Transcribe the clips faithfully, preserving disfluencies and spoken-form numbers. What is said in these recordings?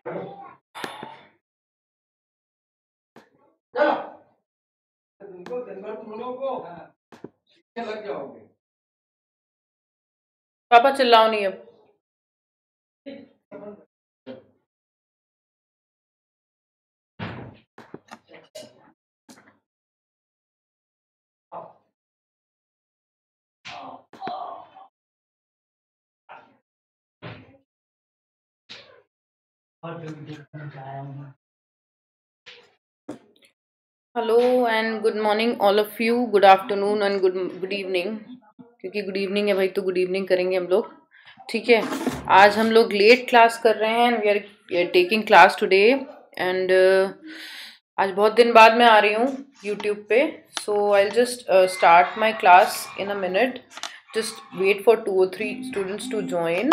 लग जाओगे। पापा चिल्लाओ नहीं अब। Hello and good morning all of you, good afternoon and good good evening, क्योंकि गुड इवनिंग है भाई तो गुड इवनिंग करेंगे हम लोग। ठीक है, आज हम लोग लेट क्लास कर रहे हैं, we are taking class today and आज बहुत दिन बाद मैं आ रही हूँ यूट्यूब पे, so I just start my class in a minute, just wait for two और three students to join.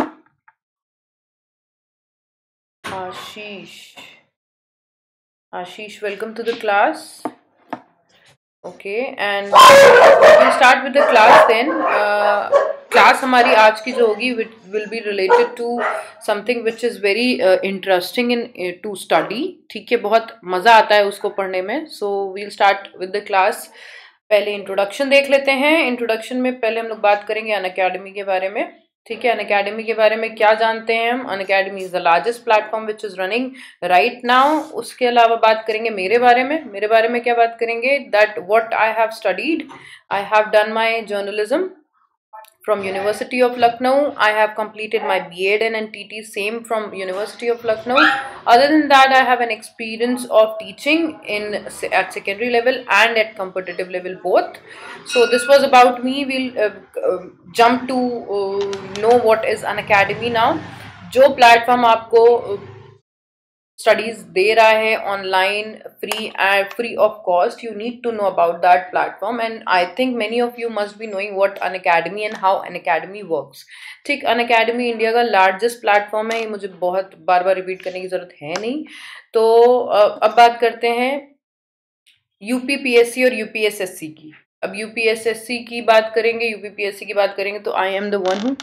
Ashish, Ashish, welcome to the class. Okay, and we'll start with the class then. Uh, class हमारी आज की जो होगी will be related to something which is very uh, interesting in uh, to study. ठीक है, बहुत मज़ा आता है उसको पढ़ने में. So we'll start with the class. पहले इंट्रोडक्शन देख लेते हैं. इंट्रोडक्शन में पहले हम लोग बात करेंगे अनअकैडमी के बारे में. ठीक है, अनअकैडमी के बारे में क्या जानते हैं हम. Unacademy is the largest platform which is running right now. उसके अलावा बात करेंगे मेरे बारे में. मेरे बारे में क्या बात करेंगे, that what I have studied. I have done my journalism from University of Lucknow. I have completed my B Ed and N T T, same from University of Lucknow. Other than that, I have an experience of teaching in at secondary level and at competitive level both. So this was about me. We'll uh, uh, jump to uh, know what is an academy now. जो platform आपको स्टडीज दे रहा है online free and free of cost, you need to know about that platform and I think many of you must be knowing what Unacademy and how Unacademy works. ठीक, Unacademy India का largest platform है, ये मुझे बहुत बार बार repeat करने की जरूरत है नहीं. तो अब बात करते हैं यूपीपीएससी और यूपीएसएससी की. अब यूपीएसएससी की बात करेंगे, यूपीपीएससी की बात करेंगे तो आई एम द वन हूँ.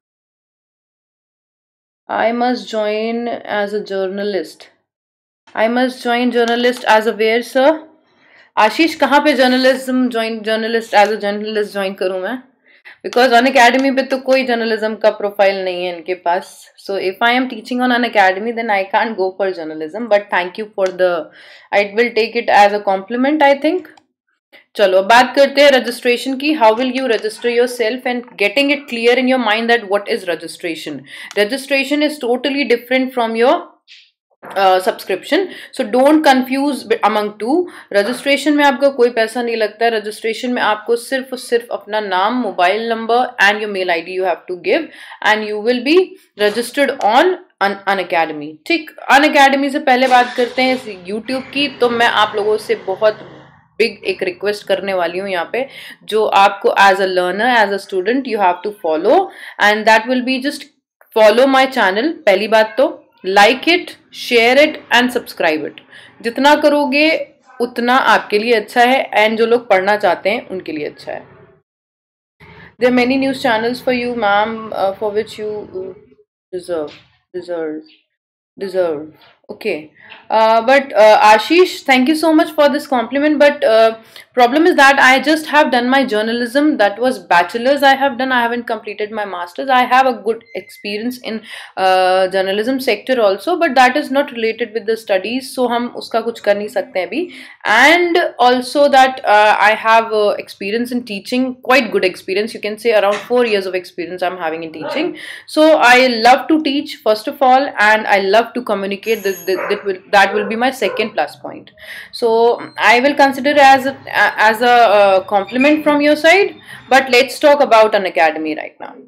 I must join as a journalist. I must join journalist as a where, sir? Ashish, कहाँ पे journalism join, journalist as a journalist join करूँ मैं? बिकॉज अन अकेडमी पे तो कोई जर्नलिज्म का प्रोफाइल नहीं है इनके पास. So if I am teaching on Unacademy then I can't go for journalism, but thank you for the, I will take it as a compliment I think. चलो बात करते हैं रजिस्ट्रेशन की. How will you register yourself and getting it clear in your mind that what is registration. Registration is totally different from your subscription, so don't confuse among two. Registration में आपका कोई पैसा नहीं लगता है. Registration में आपको सिर्फ सिर्फ अपना नाम, mobile number and your mail I D you have to give and you will be registered on Unacademy. ठीक, अनअकैडमी से पहले बात करते हैं यूट्यूब की. तो मैं आप लोगों से बहुत बिग एक रिक्वेस्ट करने वाली हूँ यहाँ पे, जो आपको as a learner, as a student you have to follow and that will be just follow my channel. पहली बात तो like it, share it and subscribe it. जितना करोगे उतना आपके लिए अच्छा है एंड जो लोग पढ़ना चाहते हैं उनके लिए अच्छा है. There are many news channels for you ma'am for which you deserve deserve deserve. Okay, uh, but uh, Ashish, thank you so much for this compliment, but uh, problem is that I just have done my journalism, that was bachelor's I have done, I haven't completed my master's. I have a good experience in uh, journalism sector also, but that is not related with the studies, so हम उसका कुछ कर नहीं सकते अभी. And also that uh, I have uh, experience in teaching, quite good experience, you can say around four years of experience I'm having in teaching. So I love to teach first of all, and I love to communicate. That, that, that will that will be my second plus point. So I will consider as a, as a uh, compliment from your side. But let's talk about an academy right now.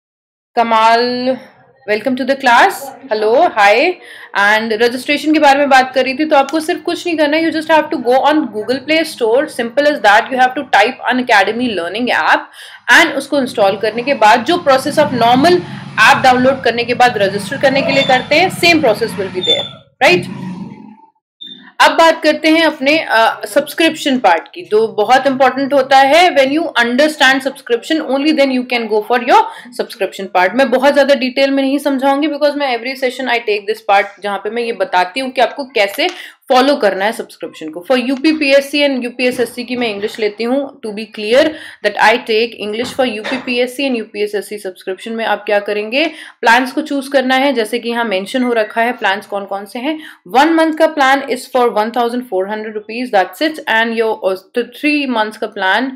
Kamal, welcome to the class. Hello, hi. And registration के बारे में बात कर रही थी. तो आपको सिर्फ कुछ नहीं करना है. You just have to go on Google Play Store. Simple as that. You have to type an academy learning app and उसको install करने के बाद जो process of normal app download करने के बाद रजिस्टर करने के लिए करते हैं, same process will be there, right. अब बात करते हैं अपने सब्सक्रिप्शन uh, पार्ट की, तो बहुत इंपॉर्टेंट होता है। When you understand subscription only then you can go for your subscription part. मैं बहुत ज्यादा डिटेल में नहीं समझाऊंगी बिकॉज मैं every session I take this part जहां पे मैं ये बताती हूँ कि आपको कैसे फॉलो करना है सब्सक्रिप्शन को। फॉर यूपीपीएससी एंड यूपीएसएससी की मैं इंग्लिश लेती हूँ, to be clear that I take English for UPPSC and UPSSC subscription में आप क्या करेंगे, प्लान्स को चूज करना है। जैसे कि यहाँ मेंशन हो रखा है प्लान्स कौन कौन से हैं। वन मंथ का plan is for one thousand four hundred rupees, that's it. And your three months का plan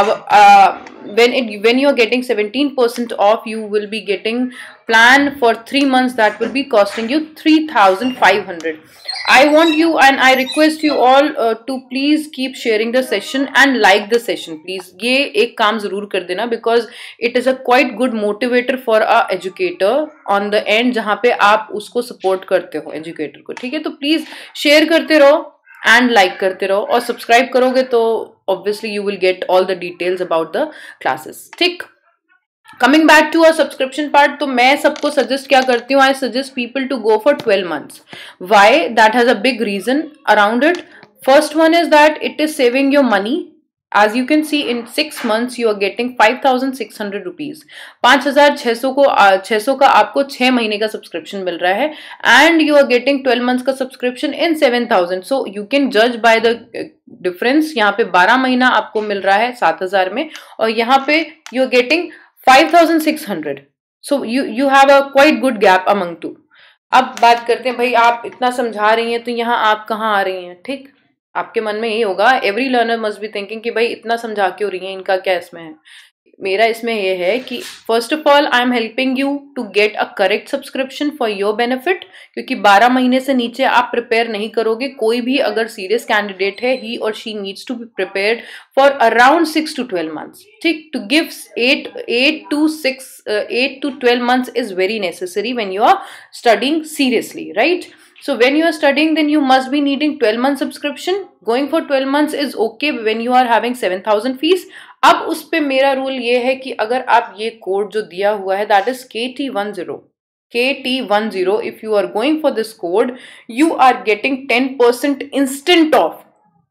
when it when you are getting seventeen percent off, you will be getting plan for three months that will be costing you three thousand five hundred. I want you and I request you all uh, to please keep sharing the session and like the session please. ये एक काम जरूर कर देना because it is a quite good motivator for a educator on the end, जहाँ पे आप उसको support करते हो educator को, ठीक है। तो please share करते रहो एंड लाइक करते रहो, और सब्सक्राइब करोगे तो obviously you will get all the details about the classes, ठीक। Coming back to a subscription part, तो मैं सबको सजेस्ट क्या करती हूँ, I suggest people to go for twelve months. Why? That has a big reason around it. First one is that it is saving your money. As you can see, in six months you are getting five thousand six hundred rupees. पांच हजार छह सौ को छह सौ का आपको छह महीने का सब्सक्रिप्शन मिल रहा है, and you are getting twelve months का subscription in seven thousand. So you can judge by the difference. यहाँ पे बारह महीना आपको मिल रहा है सात हजार में, और यहाँ पे you are getting five thousand six hundred. So you you have a quite good gap among two. अब बात करते हैं, भाई आप इतना समझा रही हैं तो यहाँ आप कहाँ आ रही हैं, ठीक। आपके मन में यही होगा, every learner must be thinking कि भाई इतना समझा क्यों रही है, इनका क्या इसमें है। मेरा इसमें ये है कि first of all I am helping you to get a correct subscription for your benefit, क्योंकि बारह महीने से नीचे आप प्रिपेयर नहीं करोगे। कोई भी अगर सीरियस कैंडिडेट है, ही और she needs to be prepared for around six to twelve months, ठीक। To give eight eight to six eight to twelve months is very necessary when you are studying seriously, right. So when you are studying, then you must be needing twelve month subscription. Going for twelve months is okay when you are having seven thousand fees. अब उस पे मेरा rule ये है कि अगर आप ये कोड जो दिया हुआ है, that is K T ten, K T ten, if you are going for this code, you are getting ten percent instant off.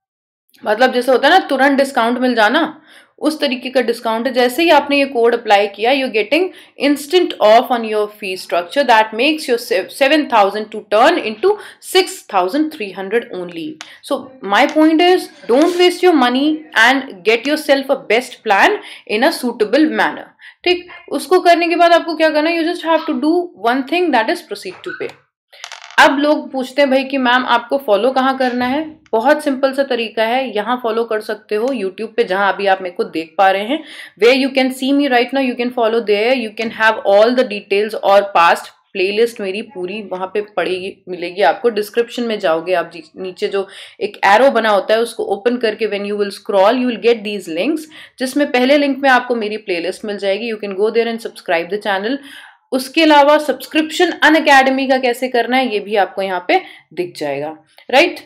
मतलब जैसे होता है ना तुरंत डिस्काउंट मिल जाना, उस तरीके का डिस्काउंट है। जैसे ही आपने ये कोड अप्लाई किया, you getting instant off on your fee structure, that makes your seven thousand to turn into six thousand three hundred only. So my point is, don't waste your money and get yourself a best plan in a suitable manner, ठीक। उसको करने के बाद आपको क्या करना है, you just have to do one thing, that is proceed to pay. अब लोग पूछते हैं भाई कि मैम आपको फॉलो कहाँ करना है। बहुत सिंपल सा तरीका है, यहाँ फॉलो कर सकते हो यूट्यूब पे, जहाँ अभी आप मेरे को देख पा रहे हैं। Way you can see me right now, you can follow there, you can have all the details और पास्ट प्लेलिस्ट मेरी पूरी वहाँ पे पड़ेगी, मिलेगी आपको। डिस्क्रिप्शन में जाओगे आप, नीचे जो एक एरो बना होता है उसको ओपन करके when you will scroll, you will get these links, जिसमें पहले लिंक में आपको मेरी प्लेलिस्ट मिल जाएगी। You can go there and subscribe the channel. उसके अलावा सब्सक्रिप्शन अनअकैडमी का कैसे करना है ये भी आपको यहाँ पे दिख जाएगा, राइट।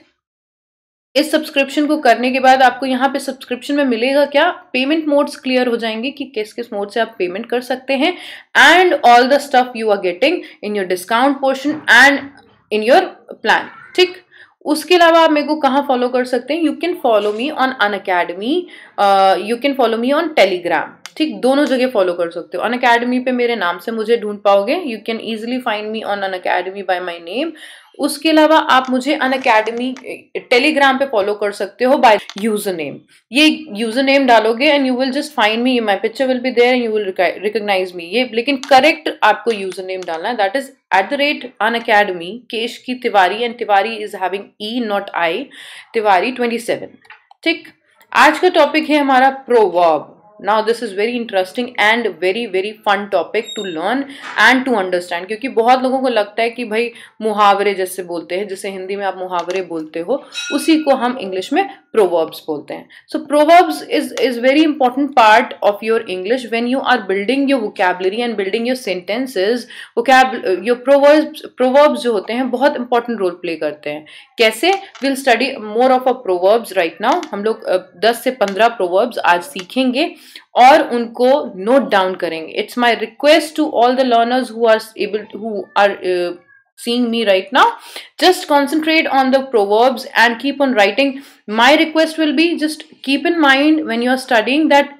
इस सब्सक्रिप्शन को करने के बाद आपको यहाँ पे सब्सक्रिप्शन में मिलेगा क्या, पेमेंट मोड्स क्लियर हो जाएंगे कि किस किस मोड से आप पेमेंट कर सकते हैं, and all the stuff you are getting in your discount portion and in your plan, ठीक। उसके अलावा आप मेरे को कहाँ फॉलो कर सकते हैं, you can follow me on Unacademy, you can follow me on Telegram, ठीक। दोनों जगह फॉलो कर सकते हो। अनअकैडमी पे मेरे नाम से मुझे ढूंढ पाओगे, you can easily find me on Unacademy by my name. उसके अलावा आप मुझे अनअकैडमी टेलीग्राम पे फॉलो कर सकते हो बाय यूजर नेम। ये यूजर नेम डालोगे and you will just find me, my picture will be there and you will recognise me. ये लेकिन करेक्ट आपको यूजर नेम डालना है, that is at the rate Unacademy केश की Tiwari, and Tiwari is having E not I, Tiwari twenty seven, ठीक। आज का टॉपिक है हमारा proverb. Now this is very interesting and very very fun topic to learn and to understand, क्योंकि बहुत लोगों को लगता है कि भाई मुहावरे जैसे बोलते हैं, जैसे हिंदी में आप मुहावरे बोलते हो, उसी को हम इंग्लिश में प्रोवर्ब्स बोलते हैं। So proverbs is is very important part of your English when you are building your vocabulary and building your sentences. vocab your proverbs proverbs जो होते हैं बहुत important role play करते हैं। कैसे? We'll study more of a proverbs right now. हम लोग दस से पंद्रह proverbs आज सीखेंगे और उनको नोट डाउन करेंगे। It's my request to all the learners who are able who are seeing me right now, just concentrate on the proverbs and keep on writing. My request will be, just keep in mind when you are studying that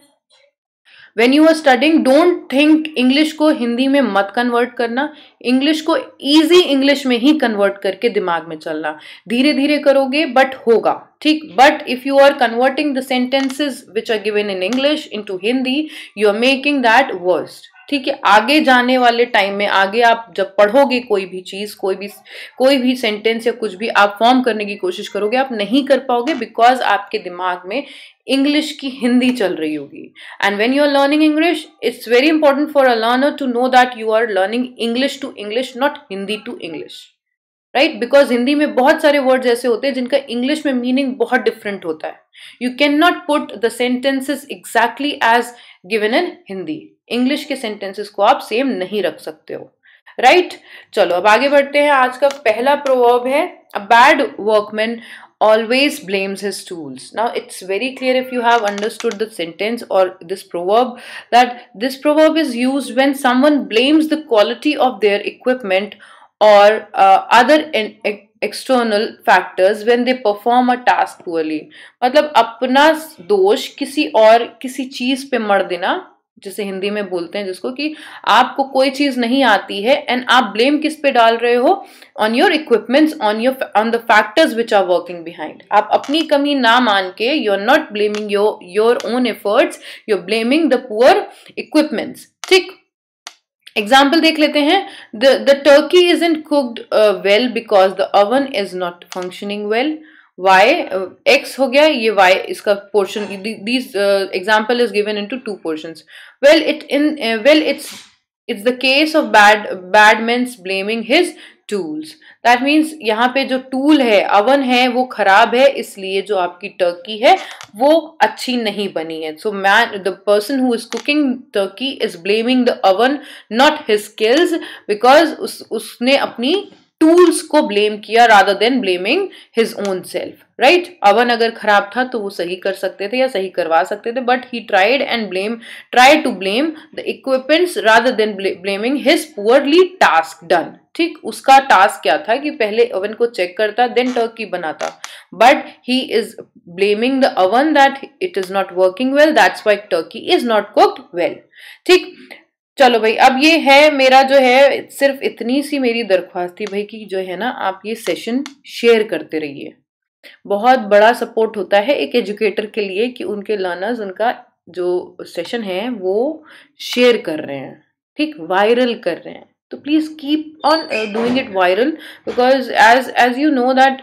when you are studying, don't think English को हिंदी में मत convert करना, English को easy English में ही convert करके दिमाग में चलना. धीरे धीरे करोगे बट होगा, ठीक. But if you are converting the sentences which are given in English into Hindi, you are making that worst, ठीक है. आगे जाने वाले टाइम में, आगे आप जब पढ़ोगे कोई भी चीज, कोई भी कोई भी सेंटेंस या कुछ भी आप फॉर्म करने की कोशिश करोगे, आप नहीं कर पाओगे, बिकॉज आपके दिमाग में इंग्लिश की हिंदी चल रही होगी. And when you are learning English, it's very important for a learner to know that you are learning English to English, not Hindi to English, right. Because Hindi में बहुत सारे वर्ड्स ऐसे होते हैं जिनका इंग्लिश में मीनिंग बहुत डिफरेंट होता है. You can not put the sentences exactly as given in Hindi. English के सेंटेंसेस को आप सेम नहीं रख सकते हो, राइट right? चलो अब आगे बढ़ते हैं. आज का पहला प्रोवर्ब है, a bad workman always blames his tools. Now it's very clear, if you have understood the sentence or this proverb, that this proverb is used when someone blames the quality of their equipment or uh, other in, external factors when they perform a task poorly. मतलब अपना दोष किसी और किसी चीज पे मर देना, जिसे हिंदी में बोलते हैं जिसको, कि आपको कोई चीज नहीं आती है एंड आप ब्लेम किस पे डाल रहे हो, on your equipments, on your on the factors which are working behind. आप अपनी कमी ना मान के, you are not blaming your your own efforts, you are blaming the poor equipments, ठीक. एग्जाम्पल देख लेते हैं. The the turkey is in cooked well because the oven is not functioning well. y uh, x हो गया, ये y इसका portion. These uh, example is given into two portions. Well, it in uh, well it's it's the case of bad bad men's blaming his tools. That means यहाँ पे जो tool है, oven है, वो खराब है, इसलिए जो आपकी turkey है वो अच्छी नहीं बनी है. So man, the person who is cooking turkey is blaming the oven, not his skills, because उस उसने अपनी टूल्स को ब्लेम किया rather than blaming his own self, right? Oven अगर खराब था तो वो सही कर सकते थे या सही करवा सकते थे, but he tried and blame tried to blame the equipments rather than blaming his poorly task done, ठीक. उसका टास्क क्या था कि पहले ओवन को चेक करता, देन टर्की बनाता, but he is blaming the oven that it is not working well, that's why turkey is not cooked well, ठीक. चलो भाई, अब ये है मेरा जो है, सिर्फ इतनी सी मेरी दरख्वास्त थी भाई कि जो है ना, आप ये सेशन शेयर करते रहिए. बहुत बड़ा सपोर्ट होता है एक एजुकेटर के लिए कि उनके लर्नर्स उनका जो सेशन है वो शेयर कर रहे हैं, ठीक, वायरल कर रहे हैं. तो please keep on doing it viral, because as as you know that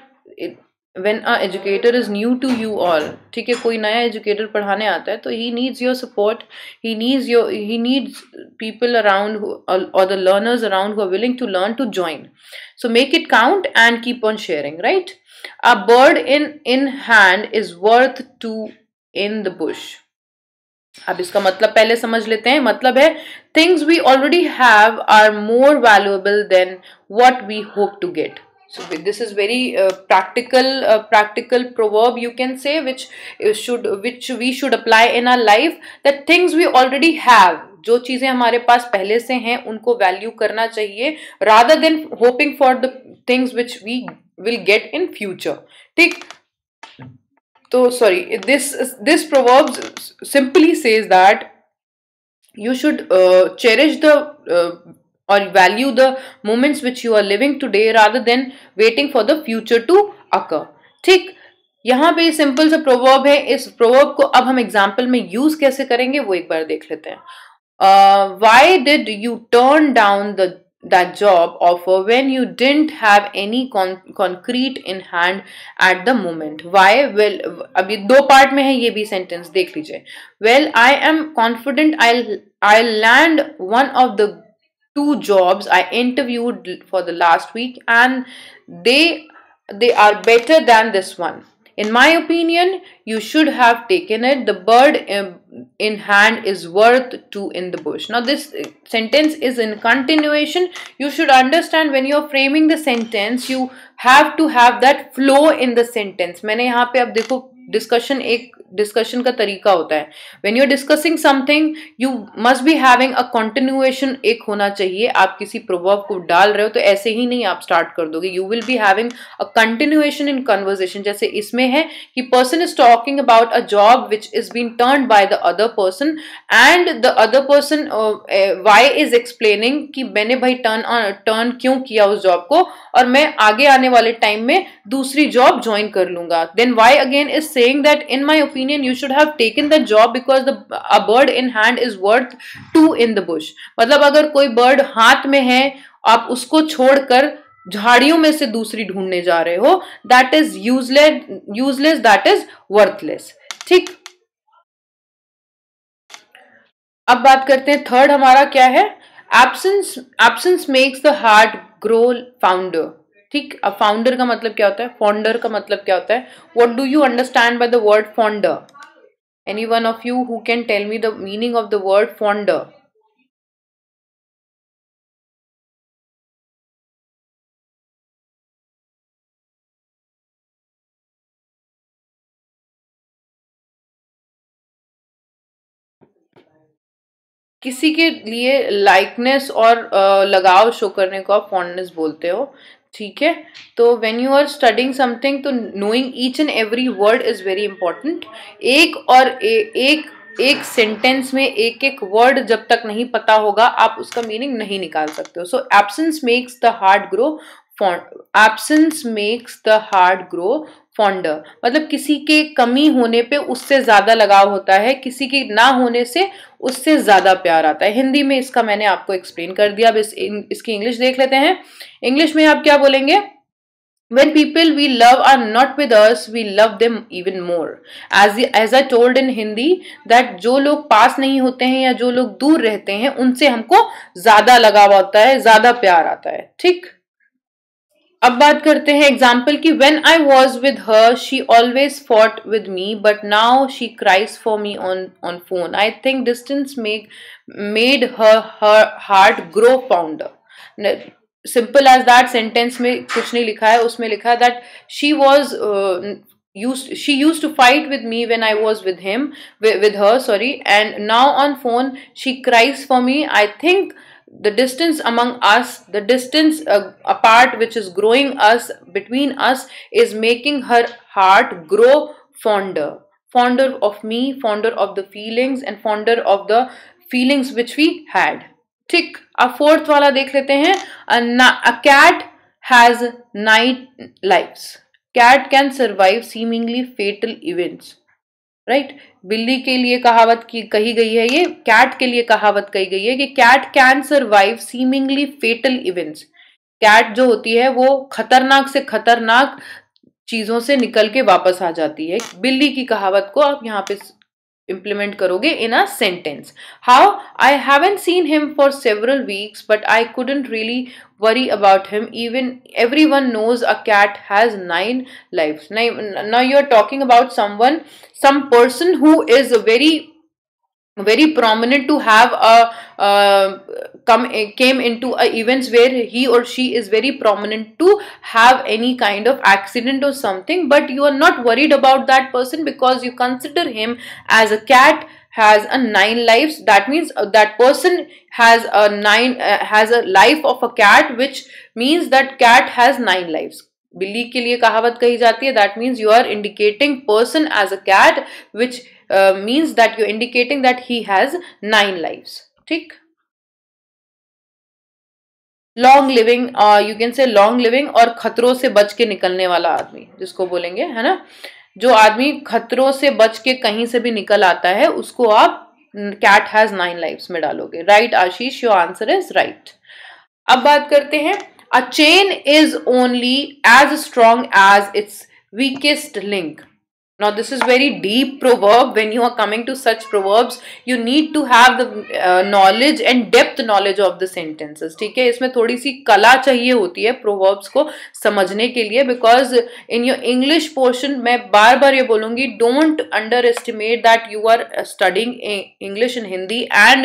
when a educator is new to you all, ठीक है, कोई नया एजुकेटर पढ़ाने आता है तो he needs your support, he needs your he needs people around who, or the learners around who are willing to learn to join. So make it count and keep on sharing, right? A bird in in hand is worth two in the bush. अब इसका मतलब पहले समझ लेते हैं. मतलब है, things we already have are more valuable than what we hope to get. So this is very uh, practical uh, practical proverb, you can say, which should which we should apply in our life, that things we already have, जो चीजें हमारे पास पहले से हैं उनको value करना चाहिए, rather than hoping for the things which we will get in future, ठीक. तो sorry, this this proverb simply says that you should uh, cherish the uh, or value the moments which you are living today rather than waiting for the future to occur, ठीक. यहाँ पे simple सा proverb है. इस proverb को अब हम example में यूज कैसे करेंगे वो एक बार देख लेते हैं. Why did you turn down the that job offer when you didn't have any con concrete in hand at the moment? Why? Well, अभी दो पार्ट में है, ये भी सेंटेंस देख लीजिए. Well, I am confident I'll I'll land one of the two jobs I interviewed for the last week, and they they are better than this one. In my opinion, you should have taken it. The bird in, in hand is worth two in the bush. Now this sentence is in continuation. You should understand when you're framing the sentence, you have to have that flow in the sentence. मैंने यहाँ पे अब देखो discussion एक discussion का तरीका होता है. When you are discussing something you must be having a continuation एक होना चाहिए. आप किसी प्रोवर्ब को डाल रहे हो तो ऐसे ही नहीं आप स्टार्ट कर दोगे. You will be having a continuation in conversation. जैसे इसमें है कि person is talking about a job which is been turned by the other person and the other person Y is explaining कि मैंने भाई टर्न टर्न क्यों किया उस जॉब को और मैं आगे आने वाले टाइम में दूसरी जॉब ज्वाइन कर लूंगा. Then Y again is saying that in my opinion you should have taken the job because the a bird in hand is worth two in the bush. मतलब अगर कोई बर्ड हाथ में है आप उसको छोड़कर झाड़ियों में से दूसरी ढूंढने जा रहे हो, that is useless useless that is worthless. ठीक, अब बात करते हैं थर्ड हमारा क्या है. Absence absence makes the heart grow founder. ठीक, अब फाउंडर का मतलब क्या होता है, फॉन्डर का मतलब क्या होता है. What do you understand by the word fonder? Any one of you who can tell me the meaning of the word fonder? किसी के लिए लाइकनेस और uh, लगाव शो करने को आप फॉन्डनेस बोलते हो. ठीक है, तो when you are studying something तो knowing each and every word is very important. एक और ए, एक एक सेंटेंस में एक एक वर्ड जब तक नहीं पता होगा आप उसका मीनिंग नहीं निकाल सकते हो. So absence makes the heart grow absence makes the heart grow fonder. मतलब किसी के कमी होने पे उससे ज्यादा लगाव होता है, किसी के ना होने से उससे ज्यादा प्यार आता है. हिंदी में इसका मैंने आपको एक्सप्लेन कर दिया. अब इस, इसकी इंग्लिश देख लेते हैं. इंग्लिश में आप क्या बोलेंगे? When people we love are not with us, we love them even more. As as I told in Hindi that जो लोग पास नहीं होते हैं या जो लोग दूर रहते हैं उनसे हमको ज्यादा लगाव होता है, ज्यादा प्यार आता है. ठीक, अब बात करते हैं एग्जाम्पल की. When I was with her, she always fought with me, but now she cries for me on on phone. I think distance make made her her heart grow fonder. Simple as that. Sentence में कुछ नहीं लिखा है, उसमें लिखा है that she was used she used to fight with me when I was with him with, with her sorry, and now on phone she cries for me. I think the distance among us, the distance uh, apart which is growing us between us is making her heart grow fonder fonder of me, fonder of the feelings and fonder of the feelings which we had. ठीक, अब fourth वाला देख लेते हैं. A cat has nine lives. Cat can survive seemingly fatal events. Right, बिल्ली के लिए कहावत की कही गई है, ये कैट के लिए कहावत कही गई है कि cat can survive seemingly fatal events. Cat जो होती है वो खतरनाक से खतरनाक चीजों से निकल के वापस आ जाती है. बिल्ली की कहावत को आप यहाँ पे implement करोगे in a sentence. How? I haven't seen him for several weeks, but I couldn't really worry about him. Even everyone knows a cat has nine lives. Now, now you are talking about someone, some person who is very very prominent to have a uh, come came into a events where he or she is very prominent to have any kind of accident or something, but you are not worried about that person because you consider him as a cat has a nine lives. That means that person has a nine uh, has a life of a cat, which means that cat has nine lives. बिल्ली के लिए कहावत कही जाती है. That means you are indicating person as a cat, which uh, means that you're indicating that he has nine lives. ठीक. Long living, you can say long living और खतरों से बच के निकलने वाला आदमी जिसको बोलेंगे, है ना. जो आदमी खतरों से बच के कहीं से भी निकल आता है उसको आप कैट हैज नाइन लाइव्स में डालोगे. Right Ashish, your answer is right. अब बात करते हैं. A chain is only as strong as it's weakest link. Now this is very deep proverb. When you are coming to such proverbs, you need to have the uh, knowledge and depth knowledge of the sentences. ठीक है, इसमें थोड़ी सी कला चाहिए होती है proverbs को समझने के लिए, because in your English portion मैं बार बार ये बोलूँगी, don't underestimate that you are studying English and Hindi and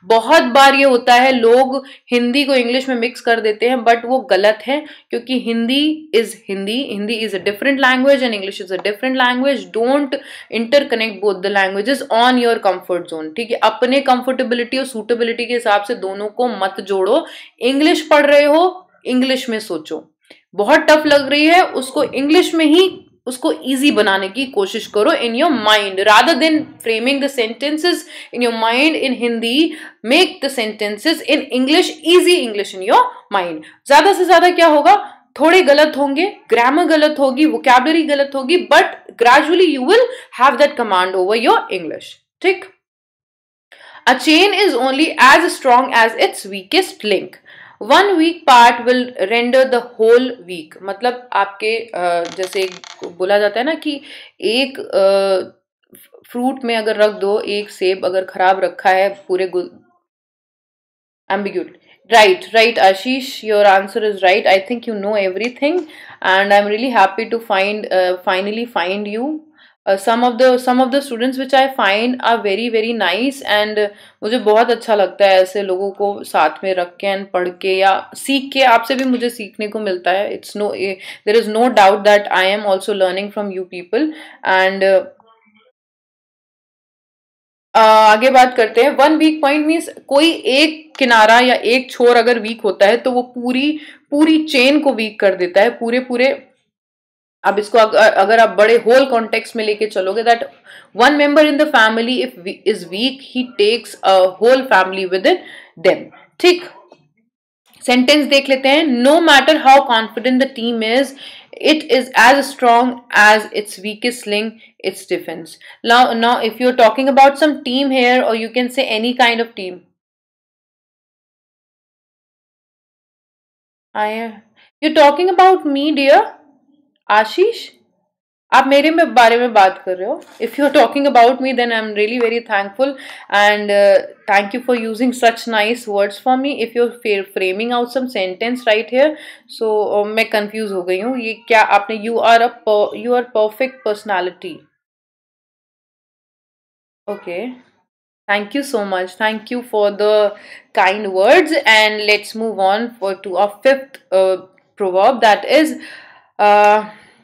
बहुत बार ये होता है लोग हिंदी को इंग्लिश में मिक्स कर देते हैं, बट वो गलत है, क्योंकि Hindi is Hindi Hindi is a different language and English is a different language. Don't interconnect both the languages on your comfort zone. ठीक है, अपने कंफर्टेबिलिटी और सूटेबिलिटी के हिसाब से दोनों को मत जोड़ो. इंग्लिश पढ़ रहे हो, इंग्लिश में सोचो. बहुत टफ लग रही है, उसको इंग्लिश में ही उसको इजी बनाने की कोशिश करो in your mind, rather than framing the sentences in your mind in Hindi. Make the sentences in English easy English in your mind. ज्यादा से ज्यादा क्या होगा, थोड़े गलत होंगे, ग्रामर गलत होगी, वोकैबुलरी गलत होगी, but gradually you will have that command over your English. ठीक. A chain is only as strong as it's weakest link. One weak part will render the whole weak. मतलब आपके जैसे बोला जाता है ना कि एक फ्रूट में अगर रख दो, एक सेब अगर खराब रखा है पूरे एम्बिग्यूट. Right, right, Ashish, your answer is right. I think you know everything, and I'm really happy to find, uh, finally find you. Uh, some of the some of the students which I find are very very nice, and uh, मुझे बहुत अच्छा लगता है ऐसे लोगों को साथ में रख के एंड पढ़ के या सीख के. आपसे भी मुझे सीखने को मिलता है. It's no, there is no doubt that I am also learning from you people. And uh, आगे बात करते हैं. वन वीक पॉइंट मीन्स कोई एक किनारा या एक छोर अगर वीक होता है तो वो पूरी पूरी चेन को वीक कर देता है, पूरे पूरे. अब इसको अगर आप बड़े होल कॉन्टेक्स्ट में लेके चलोगे, that one member in the family if is weak, he takes a whole family with in them. ठीक. सेंटेंस देख लेते हैं. No matter how confident the team is, it is as strong as its weakest link, its defense. Now, now if you're talking about some team here, or you can say any kind of team. I, you're talking about me, dear Ashish. आप मेरे में बारे में बात कर रहे हो. If you are talking about me then I am really very thankful and thank you for using such nice words for me. If you are framing out some sentence right here, so मैं confuse हो गई हूँ. ये क्या आपने, you are a you are perfect personality. Okay, thank you so much. Thank you for the kind words. And let's move on for to our fifth uh, proverb, that is uh,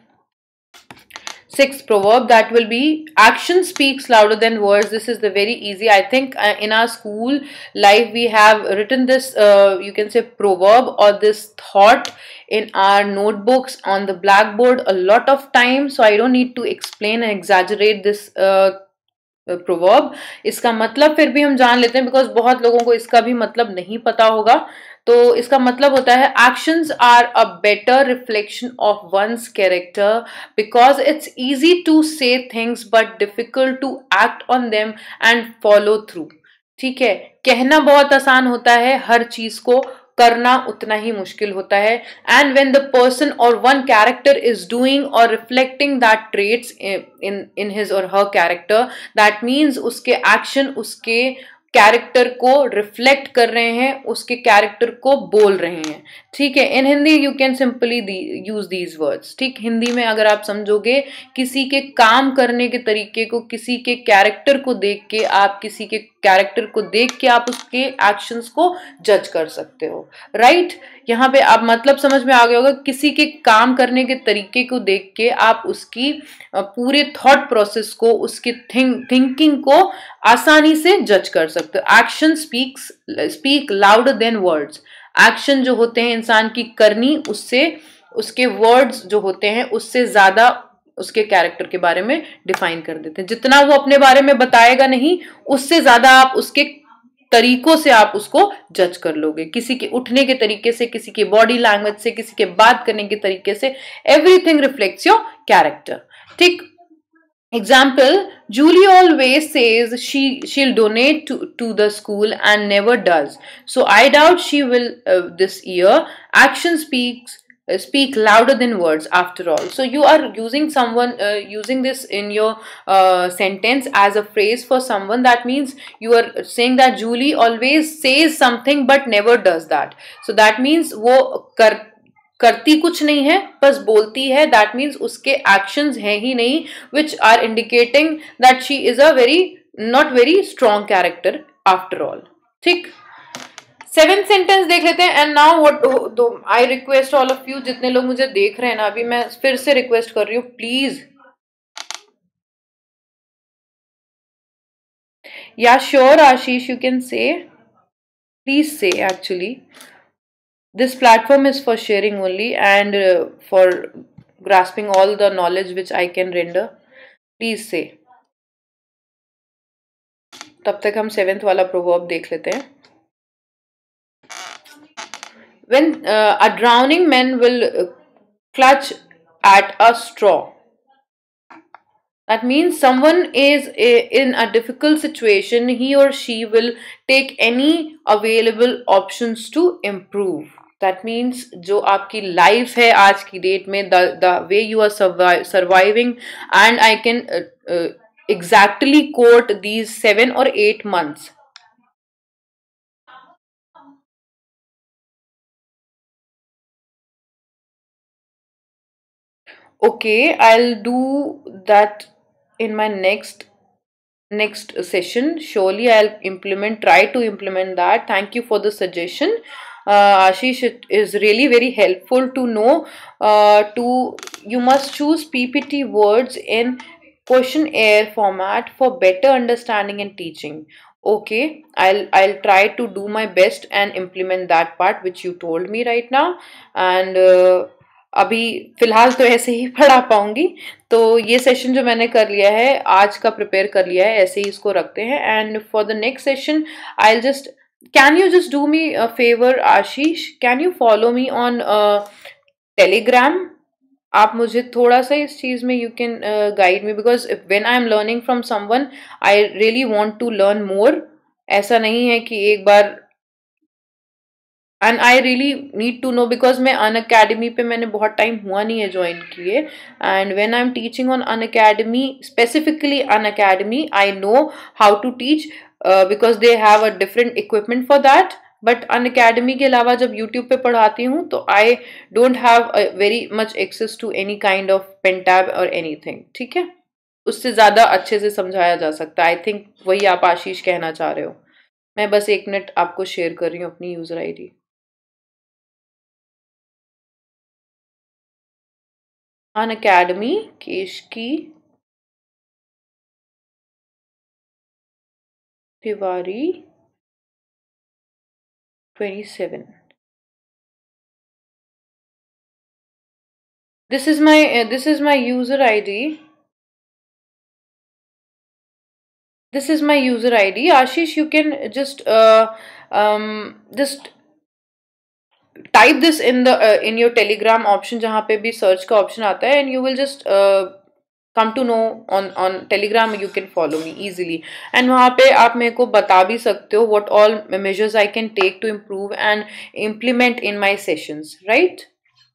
sixth proverb, that will be action speaks louder than words. This is the very easy. I think uh, in our school life we have written this uh, you can say proverb or this thought in our notebooks on the blackboard a lot of times, so I don't need to explain and exaggerate this uh, proverb. इसका मतलब फिर भी हम जान लेते हैं, because बहुत लोगों को इसका भी मतलब नहीं पता होगा. तो इसका मतलब होता है actions are a better reflection of one's character, because it's easy to say things but difficult to act on them and follow through. ठीक है, कहना बहुत आसान होता है, हर चीज को करना उतना ही मुश्किल होता है. एंड व्हेन द पर्सन और वन कैरेक्टर इज डूइंग और reflecting that traits in in his और हर कैरेक्टर, दैट मीन्स उसके एक्शन उसके कैरेक्टर को रिफ्लेक्ट कर रहे हैं, उसके कैरेक्टर को बोल रहे हैं. ठीक है, in Hindi you can simply use these words. ठीक, हिंदी में अगर आप समझोगे, किसी के काम करने के तरीके को, किसी के कैरेक्टर को देख के आप किसी के कैरेक्टर को देख के आप उसके एक्शंस को जज कर सकते हो. Right right? यहाँ पे आप मतलब समझ में आ गया होगा. किसी के काम करने के तरीके को देख के आप उसकी पूरे थॉट प्रोसेस को, उसकी थिंक थिंकिंग को आसानी से जज कर सकते हो. Action speaks speak louder than words. Action जो होते हैं इंसान की करनी, उससे उसके वर्ड्स जो होते हैं उससे ज्यादा उसके कैरेक्टर के बारे में डिफाइन कर देते हैं. जितना वो अपने बारे में बताएगा नहीं, उससे ज्यादा आप उसके तरीकों से आप उसको जज कर लोगे. किसी के उठने के तरीके से, किसी के बॉडी लैंग्वेज से, किसी के बात करने के तरीके से, एवरीथिंग रिफ्लेक्ट्स योर कैरेक्टर. ठीक. Example, Julie always says she she'll donate to to the school and never does. So I doubt she will uh, this year. Action speaks uh, speak louder than words after all. So you are using someone uh, using this in your uh, sentence as a phrase for someone. That means you are saying that Julie always says something but never does that. So that means वो कर करती कुछ नहीं है, बस बोलती है. That means उसके एक्शंस हैं ही नहीं, which are indicating that she is a very not very strong character after all. ठीक, सेवन सेंटेंस देख लेते हैं. And now what I request all of you, जितने लोग मुझे देख रहे हैं ना, अभी मैं फिर से रिक्वेस्ट कर रही हूँ, please. Yeah sure Ashish, you can say, please say. Actually this platform is for sharing only and uh, for grasping all the knowledge which I can render. Please say. तब तक हम सेवेंथ वाला प्रोवर्ब देख लेते हैं. When uh, a drowning man will uh, clutch at a straw. That means someone is a, in a difficult situation, he or she will take any available options to improve. That means जो आपकी life है आज की date में, the the way you are surviving, and I can uh, uh, exactly quote these seven or eight months. Okay, I'll do that in my next next session. Surely I'll implement, try to implement that. Thank you for the suggestion. Uh, Ashish, it is really very helpful to know. Uh, to you must choose P P T words in questionnaire format for better understanding and teaching. Okay, I'll I'll try to do my best and implement that part which you told me right now. And uh, अभी फिलहाल तो ऐसे ही पढ़ा पाऊंगी. तो ये session जो मैंने कर लिया है, आज का प्रिपेयर कर लिया है, ऐसे ही इसको रखते हैं. And for the next session I just, can you just do me a favour Ashish, can you follow me on Telegram. आप मुझे थोड़ा सा इस चीज में you can guide me, because when I am learning from someone I really want to learn more. ऐसा नहीं है कि एक बार, and I really need to know, because मैं अन अकेडमी पे मैंने बहुत टाइम हुआ नहीं है ज्वाइन किए. And when I am teaching on Unacademy, specifically Unacademy, I know how to teach because they have a different equipment for that. But Unacademy के अलावा जब यूट्यूब पे पढ़ाती हूँ तो I don't have very much access to any kind of pen tab और anything. ठीक है, उससे ज़्यादा अच्छे से समझाया जा सकता है. आई थिंक वही आप आशीष कहना चाह रहे हो. मैं बस एक मिनट आपको शेयर कर रही हूँ अपनी user I D. Unacademy Keshki Tiwari twenty-seven. This is my uh, this is my user I D. This is my user I D. Ashish, you can just uh, um, just type this in the uh, in your Telegram option, जहाँ पे भी search का option आता है, and you will just uh, come to know on on Telegram. You can follow me easily, and वहाँ पे आप मेरे को बता भी सकते हो what all measures I can take to improve and implement in my sessions, right?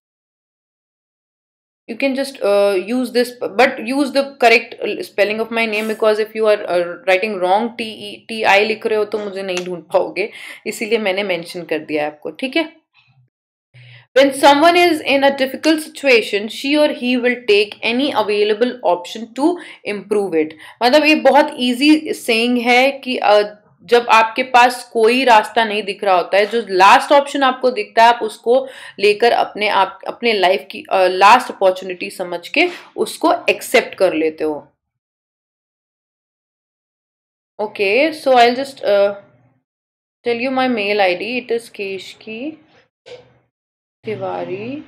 You can just uh, use this, but use the correct spelling of my name, because if you are uh, writing wrong T E T I लिख रहे हो तो मुझे नहीं ढूंढ पाओगे, इसीलिए मैंने mention कर दिया है आपको. ठीक है. When someone is in a difficult situation, she or he will take any available option to improve it. मतलब ये बहुत easy saying है कि uh, जब आपके पास कोई रास्ता नहीं दिख रहा होता है, जो लास्ट ऑप्शन आपको दिखता है, आप उसको लेकर अपने आप अपने लाइफ की लास्ट अपॉर्चुनिटी समझ के उसको एक्सेप्ट कर लेते हो. Okay, so I just tell you my mail I D. It is Keshki Tiwari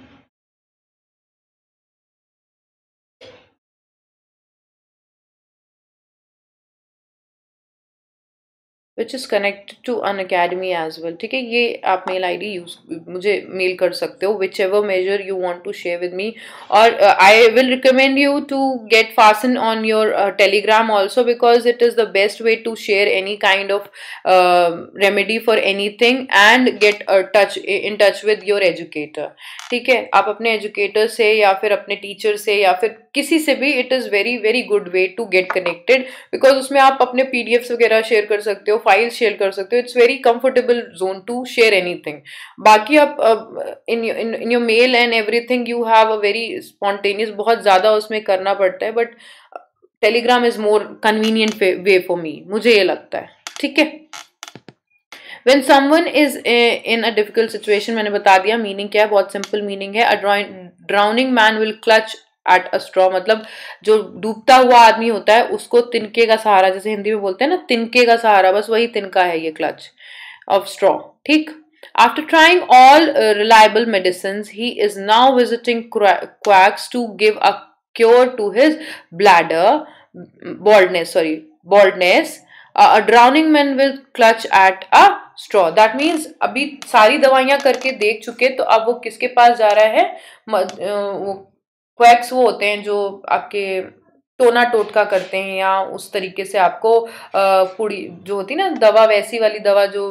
which is connected to an academy as well. ठीक है, ये आप मेल आईडी यूज मुझे मेल कर सकते हो, which ever measure you want to share with me. और uh, I will recommend you to get fasten on your uh, Telegram also, because it is the best way to share any kind of uh, remedy for anything and get uh, touch in touch with your educator. ठीक है, आप अपने educator से या फिर अपने teacher से या फिर किसी से भी, it is very very good way to get connected, because उसमें आप अपने पीडीएफ्स वगैरह शेयर कर सकते हो, फाइल्स शेयर कर सकते हो. It's very comfortable zone to share anything. बाकी आप in in your mail and everything you have a very spontaneous, बहुत ज़्यादा उसमें करना पड़ता है, but Telegram is more convenient way for me, मुझे ये लगता है. ठीक है. When someone is in a difficult situation, मैंने बता दिया मीनिंग क्या है, बहुत सिंपल मीनिंग है. A drowning man will clutch at a straw, मतलब जो डूबता हुआ आदमी होता है उसको तिनके का सहारा, जैसे हिंदी में बोलते हैं ना तिनके का सहारा, बस वही तिनका है ये clutch of straw. ठीक. After trying all uh, reliable medicines, he is now visiting quacks to give a cure to his bladder, baldness, sorry, baldness. Uh, a drowning man will clutch at a straw. That means अभी सारी दवाइयां करके देख चुके, तो अब वो किसके पास जा रहा है? वो क्वैक्स वो होते हैं जो आपके टोना टोटका करते हैं, या उस तरीके से आपको पुड़ी जो होती है ना दवा, वैसी वाली दवा जो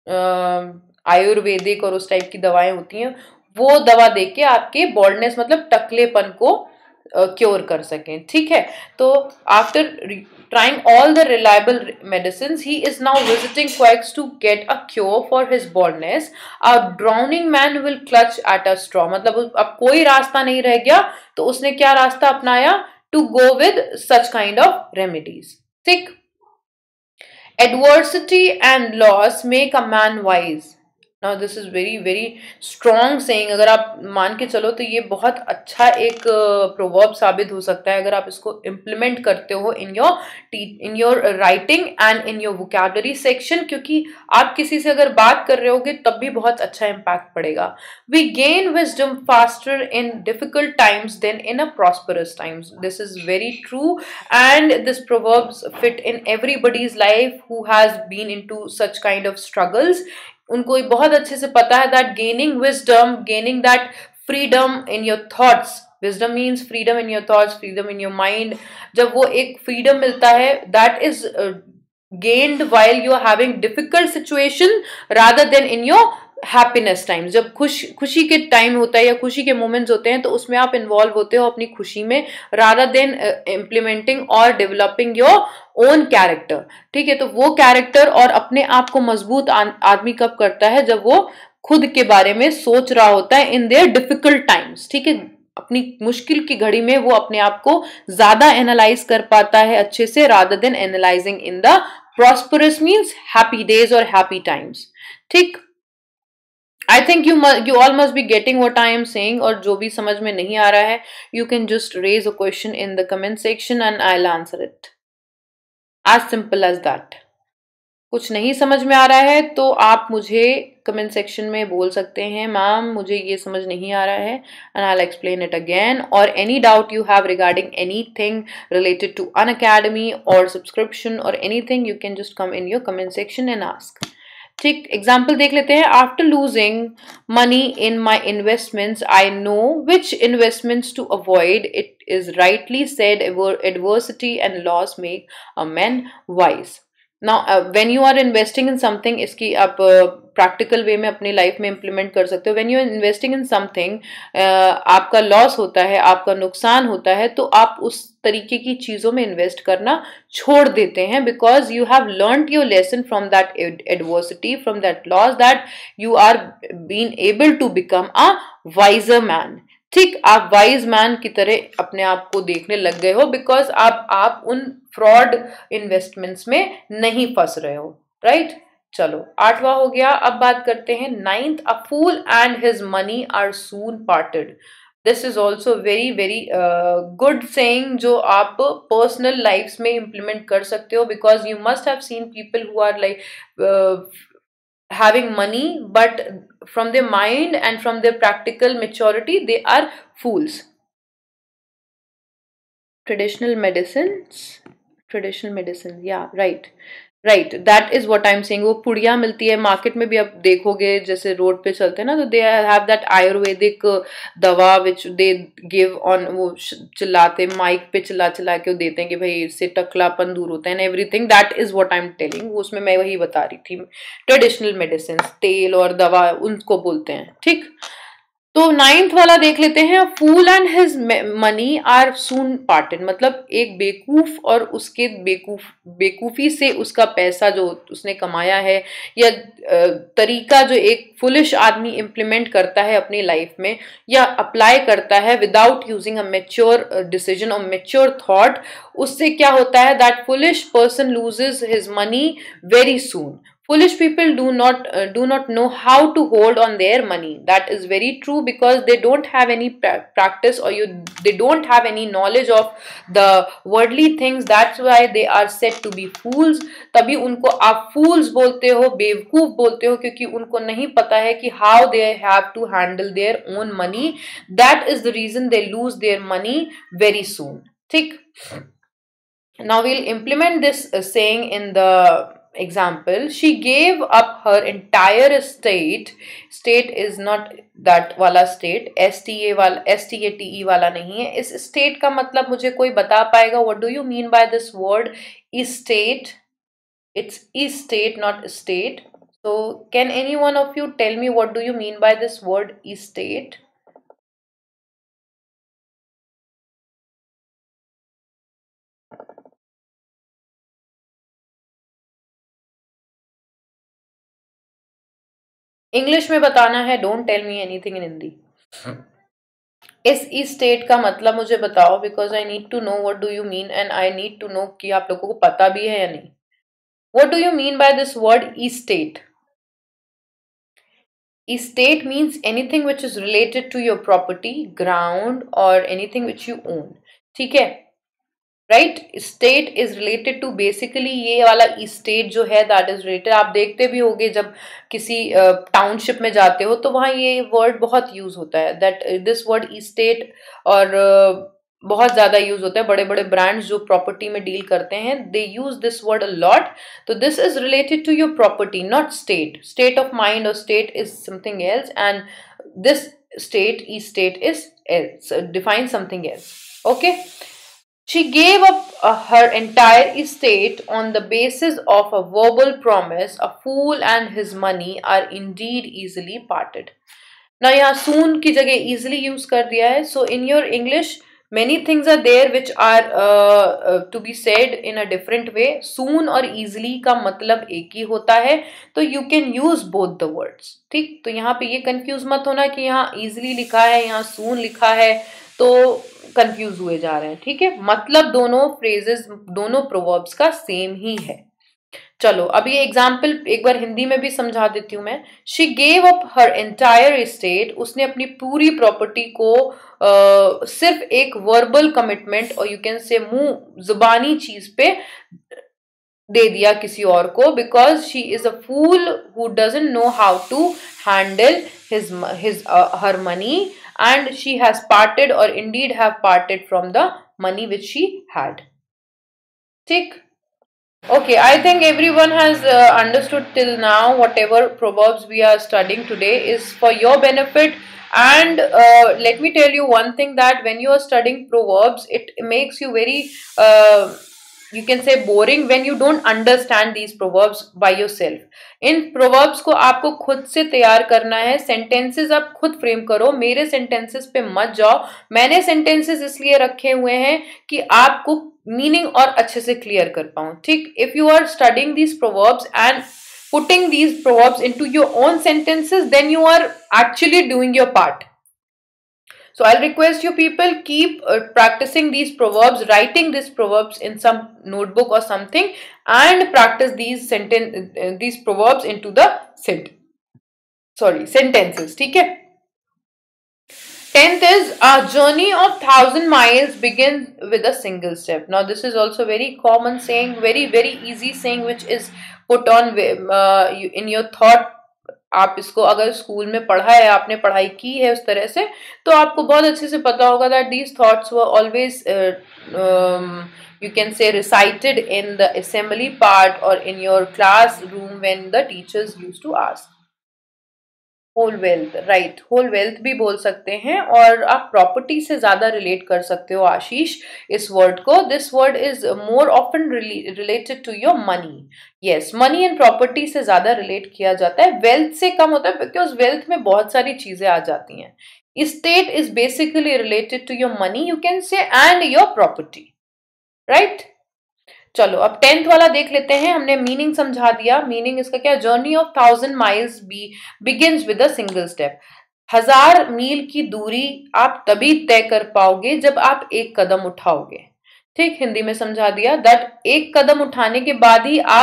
आयुर्वेदिक और उस टाइप की दवाएं होती हैं, वो दवा दे के आपके बॉल्डनेस मतलब टकलेपन को क्योर कर सकें. ठीक है. तो after trying all the reliable medicines, he is now visiting quacks to get a cure for his baldness. A drowning man will clutch at a straw, मतलब अब कोई रास्ता नहीं रह गया, तो उसने क्या रास्ता अपनाया? To go with such kind of remedies. ठीक. Adversity and loss make a man wise. Now this is very very strong saying. अगर आप मान के चलो तो ये बहुत अच्छा एक प्रोवर्ब साबित हो सकता है अगर आप इसको इम्प्लीमेंट करते हो in your in your writing and in your vocabulary section, क्योंकि आप किसी से अगर बात कर रहे होगे तब भी बहुत अच्छा इम्पैक्ट पड़ेगा. We gain wisdom faster in difficult times than in a prosperous times. This is very true and this proverbs fit in everybody's life who has been into such kind of struggles. उनको बहुत अच्छे से पता है that gaining wisdom, gaining that freedom in your thoughts, wisdom means freedom in your thoughts, freedom in your mind. जब वो एक freedom मिलता है that is gained while you are having difficult situation rather than in your happiness times. जब खुश खुशी के time होता है या खुशी के मोमेंट्स होते हैं तो उसमें आप इन्वॉल्व होते हो अपनी खुशी में रादर देन इम्प्लीमेंटिंग और डेवलपिंग योर ओन कैरेक्टर. ठीक है. तो वो कैरेक्टर और अपने आप को मजबूत आदमी कब करता है? जब वो खुद के बारे में सोच रहा होता है इन देयर डिफिकल्ट टाइम्स. ठीक है. अपनी मुश्किल की घड़ी में वो अपने आप को ज्यादा एनालाइज कर पाता है अच्छे से rather than analysing in the prosperous means happy days और हैप्पी टाइम्स. ठीक. I think you must, you all must be getting what I am saying. और जो भी समझ में नहीं आ रहा है, you can just raise a question in the comment section and I'll answer it. As simple as that. कुछ नहीं समझ में आ रहा है तो आप मुझे कमेंट सेक्शन में बोल सकते हैं, मैम मुझे ये समझ नहीं आ रहा है, and I'll explain it again. Or any doubt you have regarding anything related to Unacademy or subscription or anything, you can just come in your comment section and ask. ठीक. एग्जाम्पल देख लेते हैं. After losing money in my investments I know which investments to avoid. It is rightly said adversity and loss make a man wise. Now when you are investing in something, इसकी आप practical uh, वे में अपनी life में implement कर सकते हो. When you are investing in something, आपका loss होता है, आपका नुकसान होता है, तो आप उस तरीके की चीजों में इन्वेस्ट करना छोड़ देते हैं because you have learned your lesson from that adversity, from that loss, that you are been able to become a wiser man. ठीक. आप वाइज मैन की तरह अपने आप को देखने लग गए हो बिकॉज आप आप उन फ्रॉड इन्वेस्टमेंट्स में नहीं फंस रहे हो. राइट. चलो आठवां हो गया. अब बात करते हैं ninth. A fool and his money are soon parted. This is also very very good saying जो आप पर्सनल लाइफ में इम्प्लीमेंट कर सकते हो because you must have seen people who are like having money but from their mind and from their practical maturity they are fools. Traditional medicines, traditional medicine, yeah, right. Right. That is what I am saying. वो पुड़िया मिलती है market में भी, आप देखोगे जैसे road पे चलते हैं ना, तो दे हैव दैट आयुर्वेदिक दवा विच दे गिव ऑन, वो चिल्लाते माइक पे चिल्ला चिल्ला के वो देते हैं कि भाई इससे टकलापन दूर होता है and everything. That is what I am telling. उसमें मैं वही बता रही थी. ट्रेडिशनल मेडिसिन, तेल और दवा उनको बोलते हैं. ठीक. तो नाइन्थ वाला देख लेते हैं. Fool and his money are soon parted, मतलब एक बेवकूफ और उसके बेवकूफ बेवकूफी से उसका पैसा जो उसने कमाया है या तरीका जो एक फुलिश आदमी इम्प्लीमेंट करता है अपनी लाइफ में या अप्लाई करता है without using a mature decision और मैच्योर थॉट, उससे क्या होता है that foolish person loses his money very soon. Foolish people do not uh, do not know how to hold on their money. That is very true, because they don't have any pra- practice, or you they don't have any knowledge of the worldly things. That's why they are said to be fools. तभी उनको आप fools बोलते हो, बेवकूफ बोलते हो, क्योंकि उनको नहीं पता है कि how they have to handle their own money. That is the reason they lose their money very soon. ठीक. Now we'll implement this uh, saying in the example. She gave up her entire estate. State is not that वाला state, S T A वाला, S T A T E वाला नहीं है. इस state का मतलब मुझे कोई बता पाएगा? What do you mean by this word estate? It's estate, not estate. So can any one of you tell me what do you mean by this word estate? English में बताना है. Don't tell me anything in Hindi. इस इस state का मतलब मुझे बताओ, because I need to know what do you mean, and I need to know कि आप लोगों को पता भी है या नहीं. What do you mean by this word estate? Estate means anything which is related to your property, ground, or anything which you own. ठीक है, right. State is related to basically ये वाला स्टेट जो है, that is related. आप देखते भी होंगे जब किसी टाउनशिप uh, में जाते हो तो वहाँ ये वर्ड बहुत यूज होता है, दैट दिस वर्ड स्टेट. और uh, बहुत ज्यादा यूज होता है. बड़े बड़े ब्रांड्स जो प्रॉपर्टी में डील करते हैं, they use this word a lot. तो this is related to your property, not state. State of mind और state is something else, and this state estate is else, define something else. Okay. She gave up uh, her entire estate on the basis of a verbal promise. A fool and his money are indeed easily parted. Now यहाँ soon की जगह easily use कर दिया है. So in your English, many things are there which are uh, uh, to be said in a different way. Soon और easily का मतलब एक ही होता है, तो you can use both the words. ठीक. तो यहाँ पे ये confuse मत होना कि यहाँ easily लिखा है, यहाँ soon लिखा है, तो कंफ्यूज हुए जा रहे हैं. ठीक है, मतलब दोनों फ्रेजेस, दोनों प्रोवर्ब्स का सेम ही है. चलो अब ये एग्जाम्पल एक बार हिंदी में भी समझा देती हूँ मैं. She gave up her entire estate. उसने अपनी पूरी प्रॉपर्टी को uh, सिर्फ एक वर्बल कमिटमेंट, और यू कैन से मुंह जुबानी चीज पे दे दिया किसी और को, because she is a fool who doesn't know how to handle his his her money, and she has parted, or indeed have parted from the money which she had. Tick. Okay, I think everyone has uh, understood till now. Whatever proverbs we are studying today is for your benefit. And uh, let me tell you one thing, that when you are studying proverbs, it makes you very uh, you can say boring when you don't understand these proverbs by yourself. इन proverbs को आपको खुद से तैयार करना है. sentences आप खुद फ्रेम करो, मेरे sentences पे मत जाओ. मैंने sentences इसलिए रखे हुए हैं कि आपको मीनिंग और अच्छे से क्लियर कर पाऊं. ठीक. if you are studying these proverbs and putting these proverbs into your own sentences, then you are actually doing your part. So I'll request you people, keep uh, practicing these proverbs, writing these proverbs in some notebook or something, and practice these sentence uh, these proverbs into the sent sorry sentences. ठीक है. Tenth is, a journey of thousand miles begins with a single step. Now this is also very common saying, very very easy saying, which is put on uh, in your thought. आप इसको अगर school में पढ़ा है, आपने पढ़ाई की है उस तरह से, तो आपको बहुत अच्छे से पता होगा that these thoughts were always uh, um, you can say recited in the assembly part or in your classroom when the teachers used to ask. Whole wealth, right, whole wealth भी बोल सकते हैं, और आप प्रॉपर्टी से ज्यादा relate कर सकते हो आशीष इस वर्ड को. This word is more often related to your money. Yes, money and property से ज्यादा रिलेट किया जाता है, वेल्थ से कम होता है, बिकॉज वेल्थ में बहुत सारी चीजें आ जाती हैं. State is basically related to your money, you can say, and your property. Right. चलो अब टेंथ वाला देख लेते हैं. हमने मीनिंग समझा दिया. मीनिंग इसका क्या? Journey of thousand miles be begins with a single step. हजार मील की दूरी आप तभी तय कर पाओगे जब आप एक कदम उठाओगे. ठीक. हिंदी में समझा दिया दैट एक कदम उठाने के बाद ही आप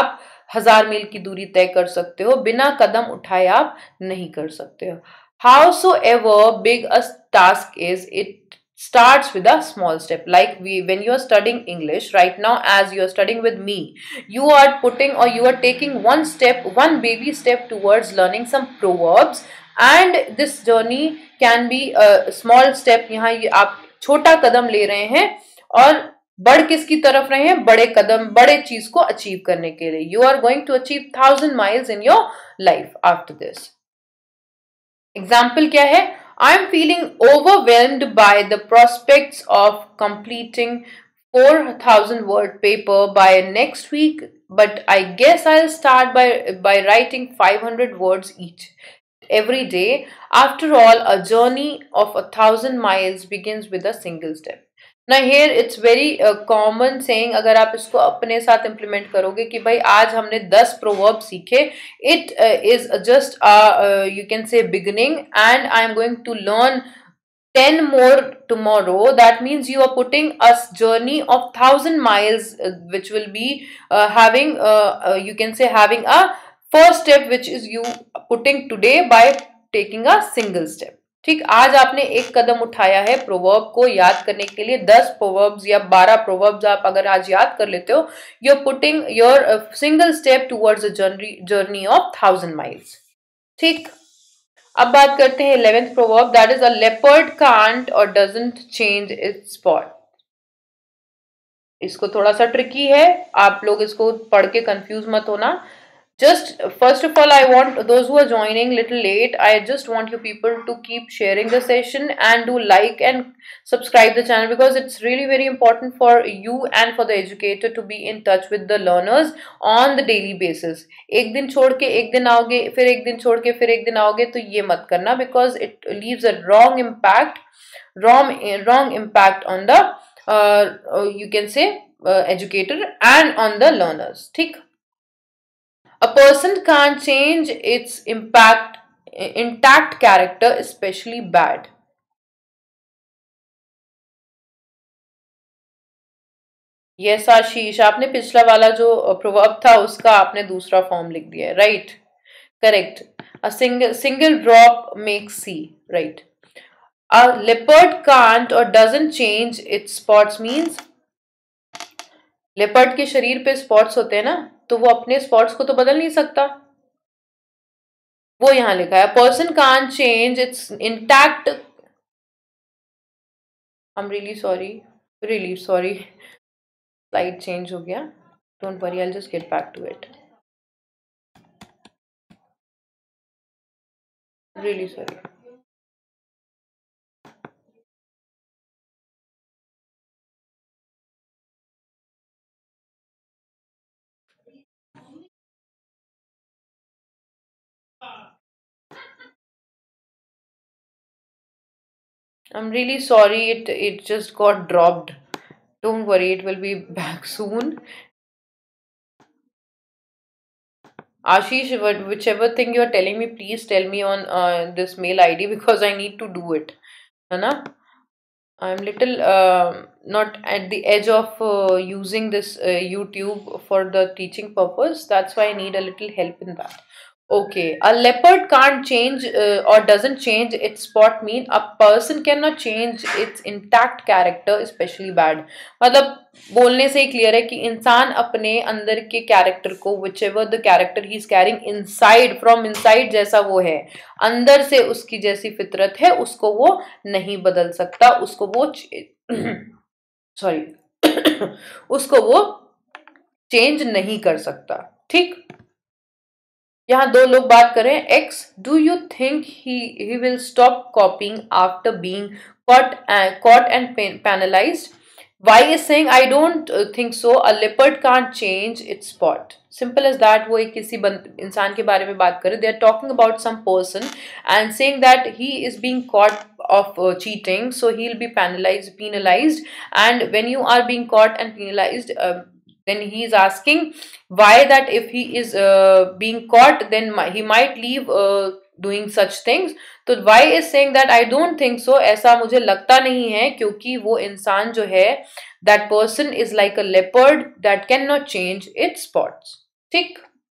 हजार मील की दूरी तय कर सकते हो, बिना कदम उठाए आप नहीं कर सकते हो. Howsoever big a task is, it starts with a small step. Like we, when you are studying English right now, as you are studying with me, you are putting or you are taking one step, one baby step towards learning some proverbs, and this journey can be a small step. यहाँ ये आप छोटा कदम ले रहे हैं और बढ़ किसकी तरफ रहे हैं, बड़े कदम, बड़े चीज को अचीव करने के लिए. You are going to achieve thousand miles in your life after this. Example क्या है? I am feeling overwhelmed by the prospects of completing four thousand word paper by next week, but I guess I'll start by by writing five hundred words each every day. After all, a journey of a thousand miles begins with a single step. Now here it's very uh, common saying. अगर आप इसको अपने साथ implement करोगे कि भाई आज हमने दस proverb सीखे, it uh, is just a uh, you can say beginning, and I am going to learn ten more tomorrow. That means you are putting a journey of thousand miles, uh, which will be uh, having uh, uh, you can say having a first step, which is you putting today by taking a single step. ठीक, आज आपने एक कदम उठाया है proverb को याद करने के लिए. दस प्रोवर्ब्स या बारह प्रोवर्ब्स आप अगर आज याद कर लेते हो, you are putting your single step towards a journey journey of thousand miles. ठीक, अब बात करते हैं eleventh proverb, that is a leopard can't और डजंट चेंज इट्स स्पॉट. इसको थोड़ा सा ट्रिकी है, आप लोग इसको पढ़ के कंफ्यूज मत होना. Just first of all, I want those who are joining little late, I just want you people to keep sharing the session and do like and subscribe the channel, because it's really very important for you and for the educator to be in touch with the learners on the daily basis. एक दिन छोड़ के एक दिन आओगे, फिर एक दिन छोड़ के फिर एक दिन आओगे, तो ये मत करना, because it leaves a wrong impact, wrong wrong impact on the uh, uh, you can say uh, educator and on the learners. ठीक. A person can't change its impact, intact character, especially bad. Yes, आशीष, आपने पिछला वाला जो proverb था उसका आपने दूसरा form लिख दिया है, right? Correct. A single single drop makes sea, right? A leopard can't or doesn't change its spots means leopard के शरीर पे स्पॉट्स होते हैं ना, तो वो अपने स्पॉट्स को तो बदल नहीं सकता. वो यहां लिखा है person can't change its intact. I am really sorry, really sorry, slide change हो गया. Don't worry, I will just get back to it. Really sorry. I'm really sorry, it it just got dropped. Don't worry, it will be back soon. Ashish, whichever thing you're telling me, please tell me on uh, this mail I D, because I need to do it. Hai na? I'm little uh, not at the edge of uh, using this uh, YouTube for the teaching purpose. That's why I need a little help in that. Okay, a leopard can't change uh, or doesn't change its spot mean a person cannot change its intact character, especially bad. मतलब बोलने से ही clear है कि इंसान अपने अंदर के character को, whichever the character he is carrying inside, from inside जैसा वो है, अंदर से उसकी जैसी फितरत है, उसको वो नहीं बदल सकता, उसको वो सॉरी उसको वो चेंज नहीं कर सकता. ठीक, यहाँ दो लोग बात करें. X, do you think he he will stop copying after being caught and caught and penalized? Y is saying I don't uh, think so. A leopard can't change its spot. Simple as that. वो एक किसी इंसान के बारे में बात करें. They are talking about some person and saying that he is being caught of uh, cheating, so he'll be penalized. Penalized. And when you are being caught and penalized, uh, then he is asking why that if he is uh, being caught, then he might leave uh, doing such things. तो why is saying that I don't think so, ऐसा मुझे लगता नहीं है, क्योंकि वो इंसान जो है, that person is like a leopard that cannot change its spots. ठीक.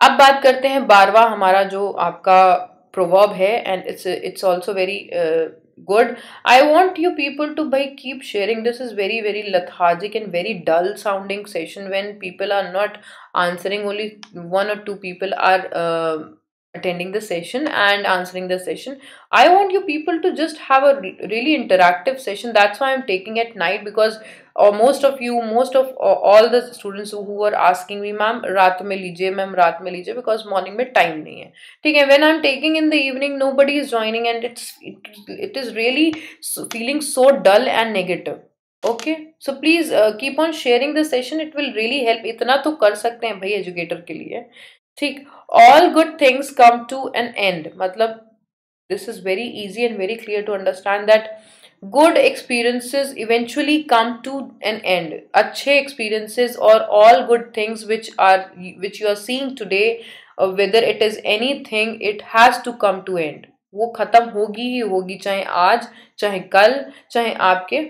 अब बात करते हैं बारवा हमारा जो आपका प्रोवर्ब है, and it's it's also very good. I want you people to भाई keep sharing. This is very very lethargic and very dull sounding session when people are not answering. Only one or two people are uh, attending the session and answering the session. I want you people to just have a re- really interactive session. That's why I'm taking at night, because or most of you, most of uh, all the students who, who are asking me, ma'am रात में लीजिए, ma'am रात में लीजिए, because morning में time नहीं है. ठीक है, when I'm taking in the evening, nobody is joining, and it's it, it is really so, feeling so dull and negative. Okay, so please uh, keep on sharing the session. It will really help. इतना तो कर सकते हैं भाई educator के लिए. ठीक. All good things come to an end. मतलब this is very easy and very clear to understand that good experiences eventually come to an end. अच्छे experiences or all good things which are which you are seeing today, uh, whether it is anything, it has to come to end. वो खत्म होगी ही होगी, चाहे आज, चाहे कल, चाहे आपके.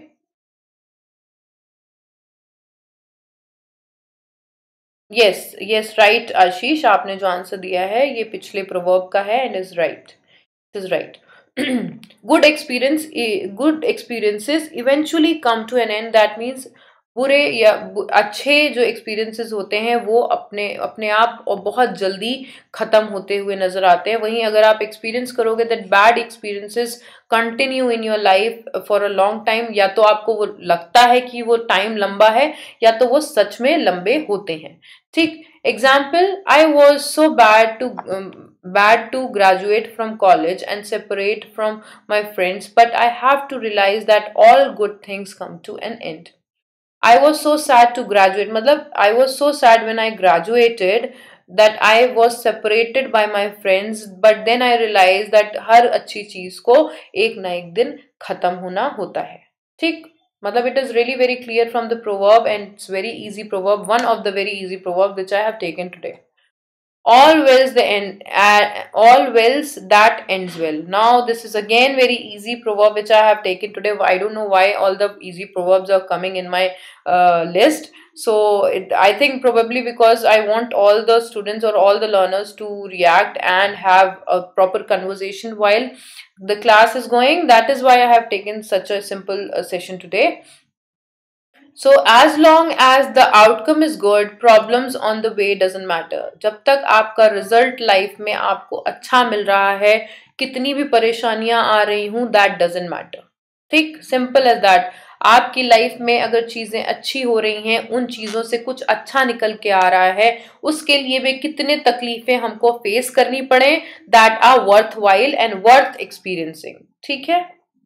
यस यस राइट आशीष, आपने जो आंसर दिया है ये पिछले प्रोवर्ब का है, and is right. Is right. Good experience, good experiences eventually come to an end. That means बुरे या बु- अच्छे जो एक्सपीरियंसेस होते हैं वो अपने अपने आप और बहुत जल्दी खत्म होते हुए नजर आते हैं. वहीं अगर आप एक्सपीरियंस करोगे that bad experiences continue in your life for a long time, या तो आपको वो लगता है कि वो टाइम लंबा है, या तो वो सच में लंबे होते हैं. ठीक. Example, I was so bad to bad to graduate from college and separate from my friends, but I have to realize that all good things come to an end. I was so sad to graduate. मतलब I was so sad when I graduated that I was separated by my friends, but then I realized that हर अच्छी चीज को एक ना एक दिन खत्म होना होता है. ठीक. मतलब it is really very clear from the proverb, and it's very easy proverb, one of the very easy proverb which I have taken today. All wills the end, uh, all wills that ends well. Now this is again very easy proverb which I have taken today. I don't know why all the easy proverbs are coming in my uh, list. So it, I think probably because I want all the students or all the learners to react and have a proper conversation while the class is going. That is why I have taken such a simple uh, session today. So as long as the outcome is good, problems on the way doesn't matter. जब तक आपका result life में आपको अच्छा मिल रहा है, कितनी भी परेशानियां आ रही हूं, that doesn't matter. ठीक, सिंपल एज दैट. आपकी लाइफ में अगर चीजें अच्छी हो रही हैं, उन चीजों से कुछ अच्छा निकल के आ रहा है, उसके लिए भी कितने तकलीफें हमको फेस करनी पड़े, that are worth while and worth experiencing. ठीक है,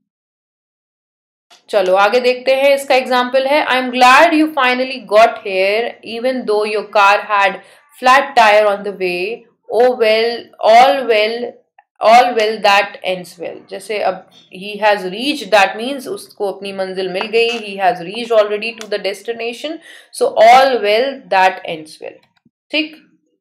चलो आगे देखते हैं. इसका एग्जाम्पल है, I am glad you finally got here even though your car had flat tyre on the way. Oh well, all well, all well that ends well. जैसे अब he has reach, that means उसको अपनी मंजिल मिल गई, he has reach already to the destination. So all well that ends well. ठीक.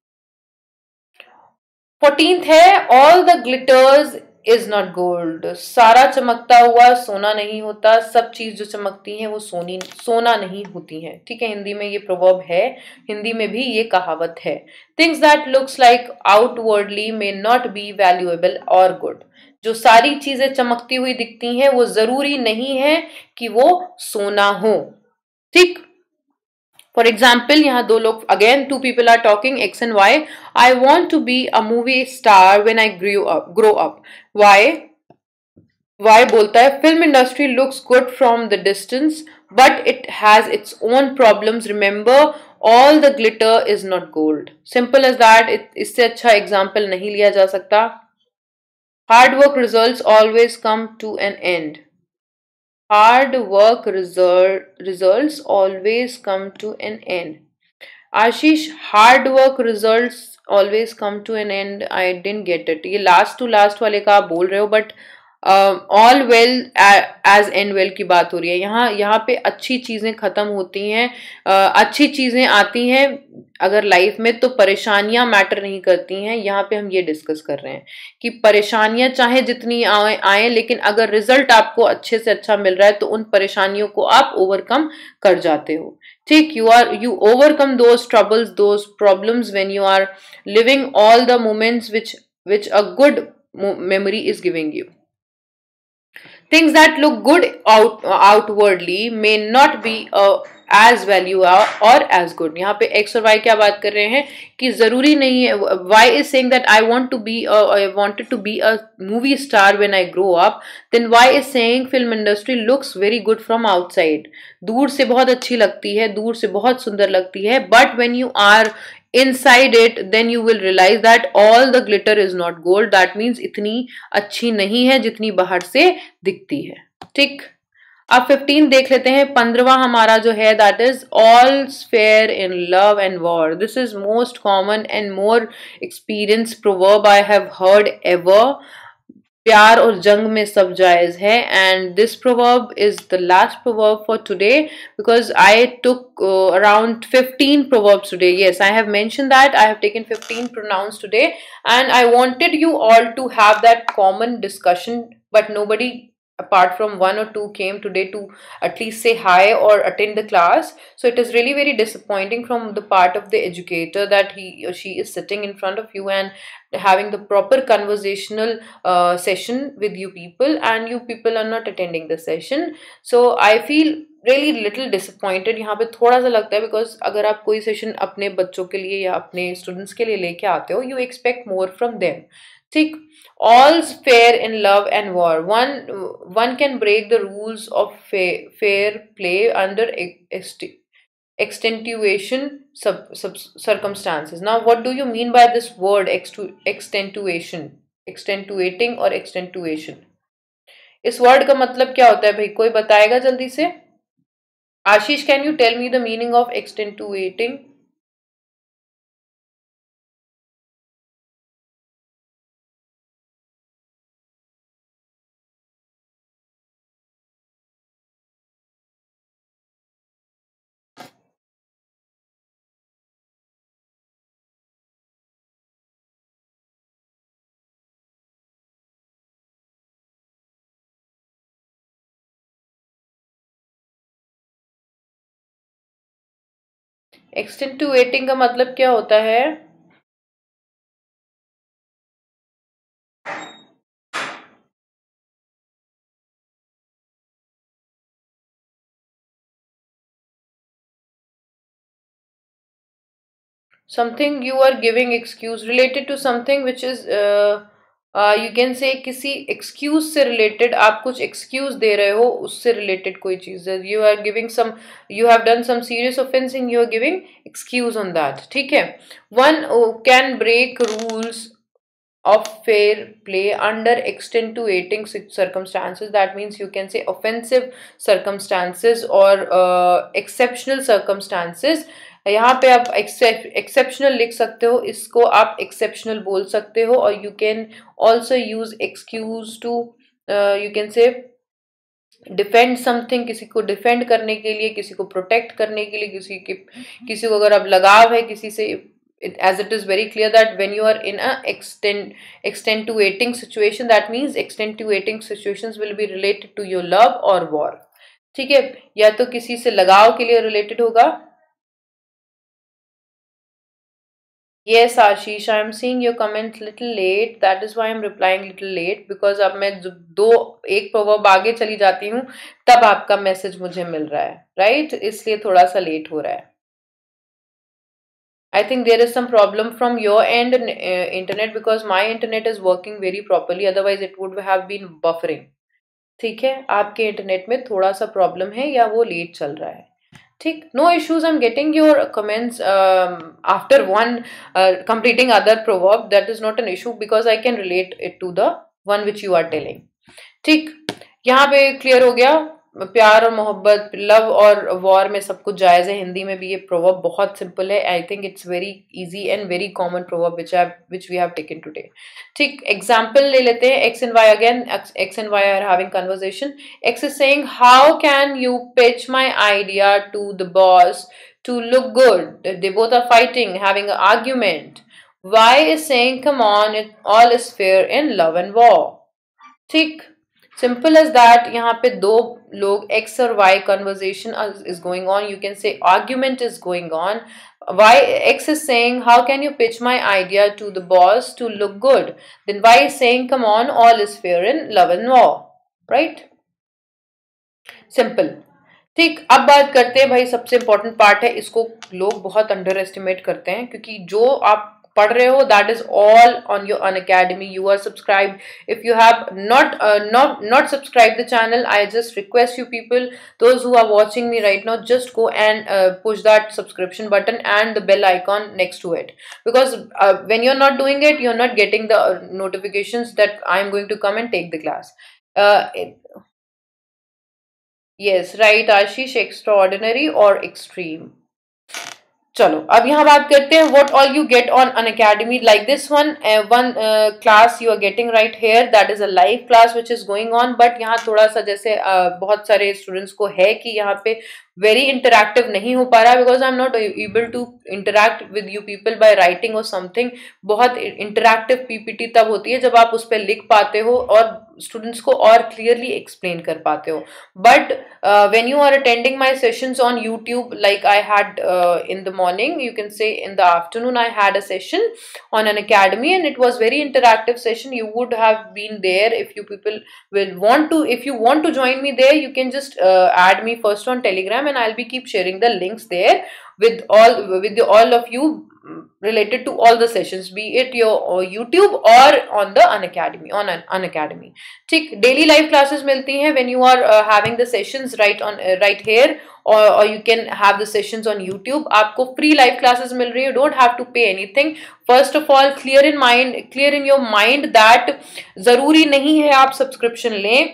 Fourteenth है, all the glitters is not gold. सारा चमकता हुआ सोना नहीं होता. सब चीज जो चमकती हैं वो सोनी सोना नहीं होती हैं. ठीक है, हिंदी में ये प्रोवर्ब है, हिंदी में भी ये कहावत है. Things that looks like outwardly may not be valuable और गुड. जो सारी चीजें चमकती हुई दिखती हैं वो जरूरी नहीं है कि वो सोना हो. ठीक. फॉर एग्जाम्पल, यहाँ दो लोग, again two people are talking, X and Y. I want to be a movie star when I grow up grow up. Y Y बोलता है, film industry looks good from the distance but it has its own problems. Remember, all the glitter is not gold. Simple as that. इससे अच्छा example नहीं लिया जा सकता. Hard work result always come to an end. Hard work result, results always come to an end. Ashish, hard work results always come to an end. I didn't get it. ये last to last वाले का आप बोल रहे हो, but all well as end well की बात हो रही है यहाँ यहाँ पे अच्छी चीजें खत्म होती हैं, uh, अच्छी चीजें आती हैं अगर लाइफ में, तो परेशानियां मैटर नहीं करती हैं। यहाँ पे हम ये डिस्कस कर रहे हैं कि परेशानियां चाहे जितनी आए आए लेकिन अगर रिजल्ट आपको अच्छे से अच्छा मिल रहा है तो उन परेशानियों को आप ओवरकम कर जाते हो। ठीक, you are you overcome those troubles, those problems when you are living all the moments which which a good memory is giving you. Things that look good out outwardly may not be uh, as value or as good. यहाँ पे X और Y क्या बात कर रहे हैं कि जरूरी नहीं है. Y is saying that I want to be a, I wanted to be a movie star when I grow up. Then Y is saying film industry looks very good from outside. दूर से बहुत अच्छी लगती है, दूर से बहुत सुंदर लगती है, but when you are inside it then you will realize that all the glitter is not gold. That means इतनी अच्छी नहीं है जितनी बाहर से दिखती है. ठीक, अब फिफ्टीन देख लेते हैं. पंद्रवा हमारा जो है that is all's fair in love and war. This is most common and more experienced proverb I have heard ever. प्यार और जंग में सब जायज है. And this proverb is the last proverb for today because I took uh, around fifteen proverbs today. Yes, I have mentioned that I have taken fifteen pronouns today and I wanted you all to have that common discussion, but nobody apart from one or two came today to at least say hi or attend the class. So it is really very disappointing from the part of the educator that he or she is sitting in front of you and having the proper conversational uh, session with you people and you people are not attending the session. So I feel really little disappointed. यहाँ पे थोड़ा सा लगता है because अगर आप कोई session अपने बच्चों के लिए या अपने स्टूडेंट्स के लिए लेके आते हो, you expect more from them. ठीक, all's fair in love and war. One one can break the rules of fair, fair play under extenuation sub, sub, circumstances. Now, what do you mean by this word extenuation? Extenuating or extenuation? इस word का मतलब क्या होता है भाई, कोई बताएगा जल्दी से? आशीष, can you tell me the meaning of extenuating? एक्सटेंटुएटिंग का मतलब क्या होता है? Something you are giving excuse related to something which is uh, uh, you can say किसी excuse से related, आप कुछ excuse दे रहे हो उससे related कोई चीज़ है. You are giving some, you have done some serious offense and you are giving excuse on that. ठीक है. One can break rules of fair play under extenuating circumstances. That means you can say offensive circumstances or uh, exceptional circumstances. यहाँ पे आप exceptional लिख सकते हो, इसको आप एक्सेप्शनल बोल सकते हो. और you can also use excuse to, you can say defend something, किसी को डिफेंड करने के लिए, किसी को प्रोटेक्ट करने के लिए, किसी के किसी को अगर आप लगाव है किसी से, it, as it is very clear that when you are in a extend extenuating situation, that means extenuating situations will be related to your love or war. ठीक है, या तो किसी से लगाव के लिए रिलेटेड होगा. Yes, Ashish, I am seeing your comment little late. That is why I am replying little late because अब मैं दो एक proverb आगे चली जाती हूँ तब आपका मैसेज मुझे मिल रहा है, right? इसलिए थोड़ा सा लेट हो रहा है. I think there is some problem from your end uh, internet because my internet is working very properly. Otherwise, it would have been buffering. ठीक है, आपके इंटरनेट में थोड़ा सा प्रॉब्लम है या वो लेट चल रहा है. ठीक, no issues. I'm getting your comments um, after one uh, completing other proverb. That is not an issue because I can relate it to the one which you are telling. ठीक, यहाँ पे clear हो गया. प्यार और मोहब्बत, love और war में सब कुछ जायज़ है। हिंदी में भी ये प्रोवर्ब बहुत सिंपल है। I think it's very easy and very common proverb which have which we have taken today. ठीक, एग्जाम्पल ले लेते हैं। X and Y again, X and Y are having conversation. X is saying how can you pitch my idea to the boss to look good. They both are fighting, having an argument. Y is saying, come on, it all is fair in love and war. ठीक, simple as that. यहाँ पे दो लोग X और Y conversation is going on. You can say argument is going on. Y X is saying, how can you pitch my idea to the boss to look good? Then Y is saying, come on, all is fair in love and war. Right? Simple. ठीक, अब बात करते हैं भाई, सबसे important part है, इसको लोग बहुत अंडर एस्टिमेट करते हैं, क्योंकि जो आप पढ़ रहे हो that is all on your Unacademy. You are subscribe. If you have not not not subscribe the channel, I just request you people, those who are watching me right now, just go and push that subscription button and the bell icon next to it, because uh, when you're not doing it, you're not getting the uh, notifications that I'm going to come and take the class. uh, Yes, right, Ashish, extraordinary or extreme. चलो अब यहाँ बात करते हैं what all you get on an academy like this one. uh, one uh, class you are getting right here, that is a live class which is going on. but यहाँ थोड़ा सा जैसे uh, बहुत सारे स्टूडेंट्स को है कि यहाँ पे वेरी इंटरैक्टिव नहीं हो पा रहा है, because I am not able to interact with you people by writing और समथिंग. बहुत इंटरैक्टिव पीपीटी तब होती है जब आप उस पर लिख पाते हो और स्टूडेंट्स को और क्लियरली एक्सप्लेन कर पाते हो. But when you are attending my sessions on YouTube, like I had in the morning, you can say in the afternoon, I had a session on an academy and it was very interactive session. You would have been there. If you people will want to, if you want to join me there, you can just uh, add me first on Telegram and I'll be keep sharing the links there with all with the, all of you related to all the sessions, be it your or YouTube or on the Unacademy, on an Unacademy. ठीक, daily live classes मिलती हैं when you are uh, having the sessions right on uh, right here, or, or you can have the sessions on YouTube. आपको free live classes मिल रही है, you don't have to pay anything. First of all, clear in mind, clear in your mind that जरूरी नहीं है आप subscription लें.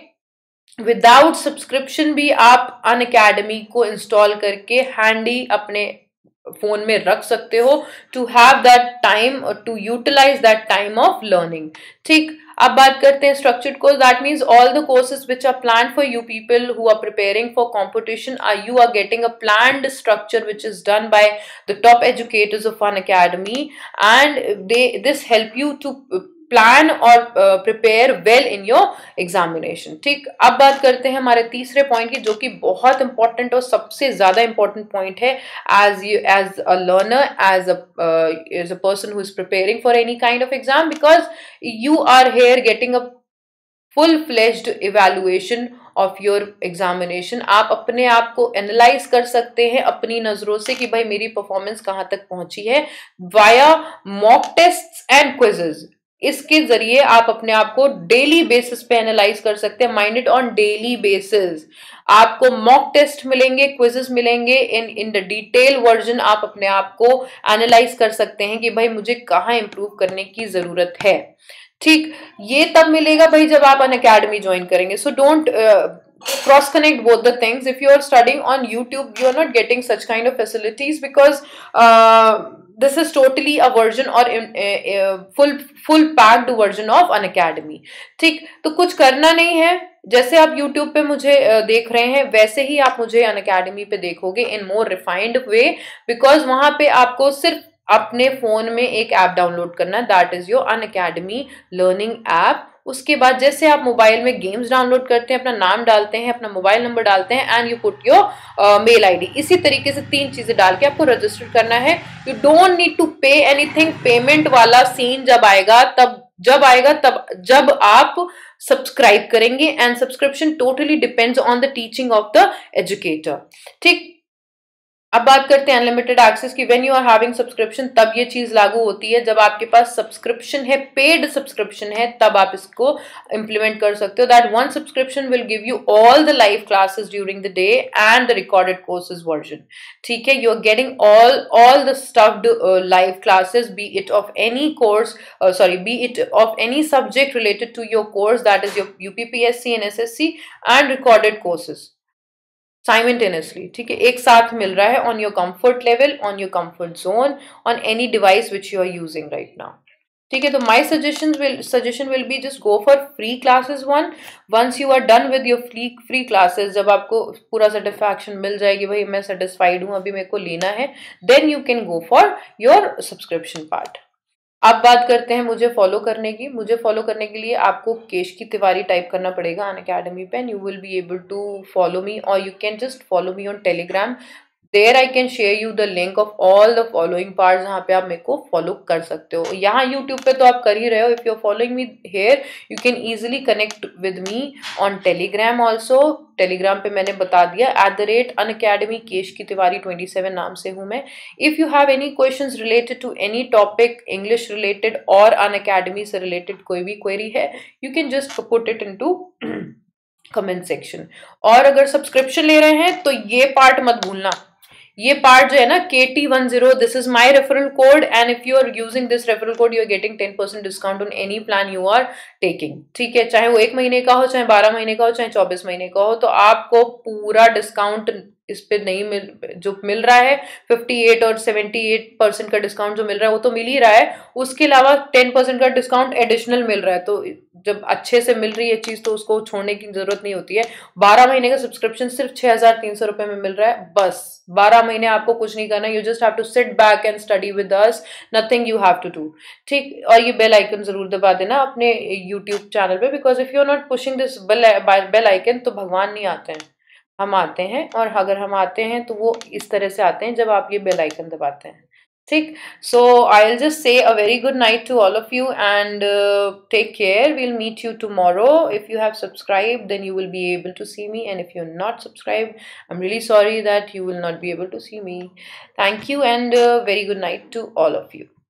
Without subscription भी आप अनअकैडमी को इंस्टॉल करके हैंडी अपने फोन में रख सकते हो to have that time, to utilize that time of learning. ठीक, अब बात करते हैं structured course. That means all the courses which are planned for you people who are preparing for competition, are you are getting a planned structure which is done by the top educators of Unacademy and they this help you to plan और prepare well in your examination. ठीक, अब बात करते हैं हमारे तीसरे point की, जो कि बहुत इंपॉर्टेंट और सबसे ज्यादा इंपॉर्टेंट पॉइंट है as you as a learner, as as a person who is preparing for any kind of exam, because you are here getting a full fledged evaluation of your examination. आप अपने आप को analyse कर सकते हैं अपनी नजरों से कि भाई मेरी परफॉर्मेंस कहाँ तक पहुंची है, via mock test and quizzes. इसके जरिए आप अपने आप को डेली बेसिस पे एनालाइज कर सकते हैं, mind it on daily basis. आपको मॉक टेस्ट मिलेंगे, क्विजेस मिलेंगे, in in the detail version आप अपने आप को एनालाइज कर सकते हैं कि भाई मुझे कहाँ इंप्रूव करने की जरूरत है. ठीक, ये तब मिलेगा भाई जब आप अनअकैडमी ज्वाइन करेंगे. So don't cross connect both the things. If you are studying on YouTube, you are not getting such kind of facilities because uh, this is totally a version or a, a full full packed version of Unacademy. ठीक, तो कुछ करना नहीं है, जैसे आप YouTube पे मुझे देख रहे हैं वैसे ही आप मुझे Unacademy पे देखोगे in more refined way, because वहां पे आपको सिर्फ अपने फोन में एक ऐप डाउनलोड करना है, that is your Unacademy learning app. उसके बाद जैसे आप मोबाइल में गेम्स डाउनलोड करते हैं, अपना नाम डालते हैं, अपना मोबाइल नंबर डालते हैं and you put your mail ID, इसी तरीके से तीन चीजें डाल के आपको रजिस्टर करना है. You don't need to pay anything. Payment वाला सीन जब आएगा तब जब आएगा तब जब आप सब्सक्राइब करेंगे, and subscription totally depends on the teaching of the educator. ठीक, अब बात करते हैं अनलिमिटेड एक्सेस की. When you are having subscription तब ये चीज लागू होती है, जब आपके पास सब्सक्रिप्शन है, पेड सब्सक्रिप्शन है, तब आप इसको इंप्लीमेंट कर सकते हो. That one subscription will give you all the live classes during the day and the recorded courses version. ठीक है, you are getting all all the stuffed live classes, be it of any course, sorry be it of any subject related to your course, that is your UPPSC and S S C, and recorded courses. Simultaneously, ठीक है, एक साथ मिल रहा है on your comfort level, on your comfort zone, on any device which you are using right now, ठीक है। तो my suggestion will suggestion will be just go for free classes one. Once you are done with your free free classes, जब आपको पूरा satisfaction मिल जाएगी, भाई मैं satisfied हूँ, अभी मेरे को लेना है, then you can go for your subscription part. अब बात करते हैं मुझे फॉलो करने की। मुझे फॉलो करने के लिए आपको केशकी तिवारी टाइप करना पड़ेगा अनअकैडमी पे, and you will be able to follow me, और you can just follow me on Telegram. There I can share you the link of all the following part, जहाँ पे आप मेरे को फॉलो कर सकते हो। यहाँ यूट्यूब पे तो आप कर ही रहे हो, if you are following me here you can easily connect with me on Telegram also. Telegram पे मैंने बता दिया, at the rate Unacademy Keshki Tiwari twenty seven नाम से हूँ मैं। If you have any questions related to any topic, English related और अनअकैडमी से रिलेटेड कोई भी क्वेरी है, you can just put it into comment section. और अगर सब्सक्रिप्शन ले रहे हैं तो ये पार्ट मत भूलना, ये पार्ट जो है ना K T one zero, this is my referral code, and if you are using this referral code you are getting ten percent discount on any plan you are taking, ठीक है। चाहे वो एक महीने का हो, चाहे बारह महीने का हो, चाहे चौबीस महीने का हो, तो आपको पूरा डिस्काउंट इस पे नहीं मिल, जो मिल रहा है अट्ठावन और अठहत्तर परसेंट का डिस्काउंट जो मिल रहा है वो तो मिल ही रहा है, उसके अलावा टेन परसेंट का डिस्काउंट एडिशनल मिल रहा है। तो जब अच्छे से मिल रही है चीज तो उसको छोड़ने की जरूरत नहीं होती है। बारह महीने का सब्सक्रिप्शन सिर्फ छह हजार तीन सौ रुपए में मिल रहा है, बस बारह महीने आपको कुछ नहीं करना, you just have to sit back and study with us, nothing you have to do, ठीक। और ये बेल आइकन जरूर दबा देना अपने यूट्यूब चैनल पे, because if you are not pushing this bell icon तो भगवान नहीं आते हैं, हम आते हैं। और अगर हम आते हैं तो वो इस तरह से आते हैं जब आप ये बेल आइकन दबाते हैं, ठीक। सो आई will just say a very good night to all of you and take care. We'll meet you tomorrow. If you have subscribe then you will be able to see me, and if you are not subscribe I am really sorry that you will not be able to see me. Thank you and very good night to all of you.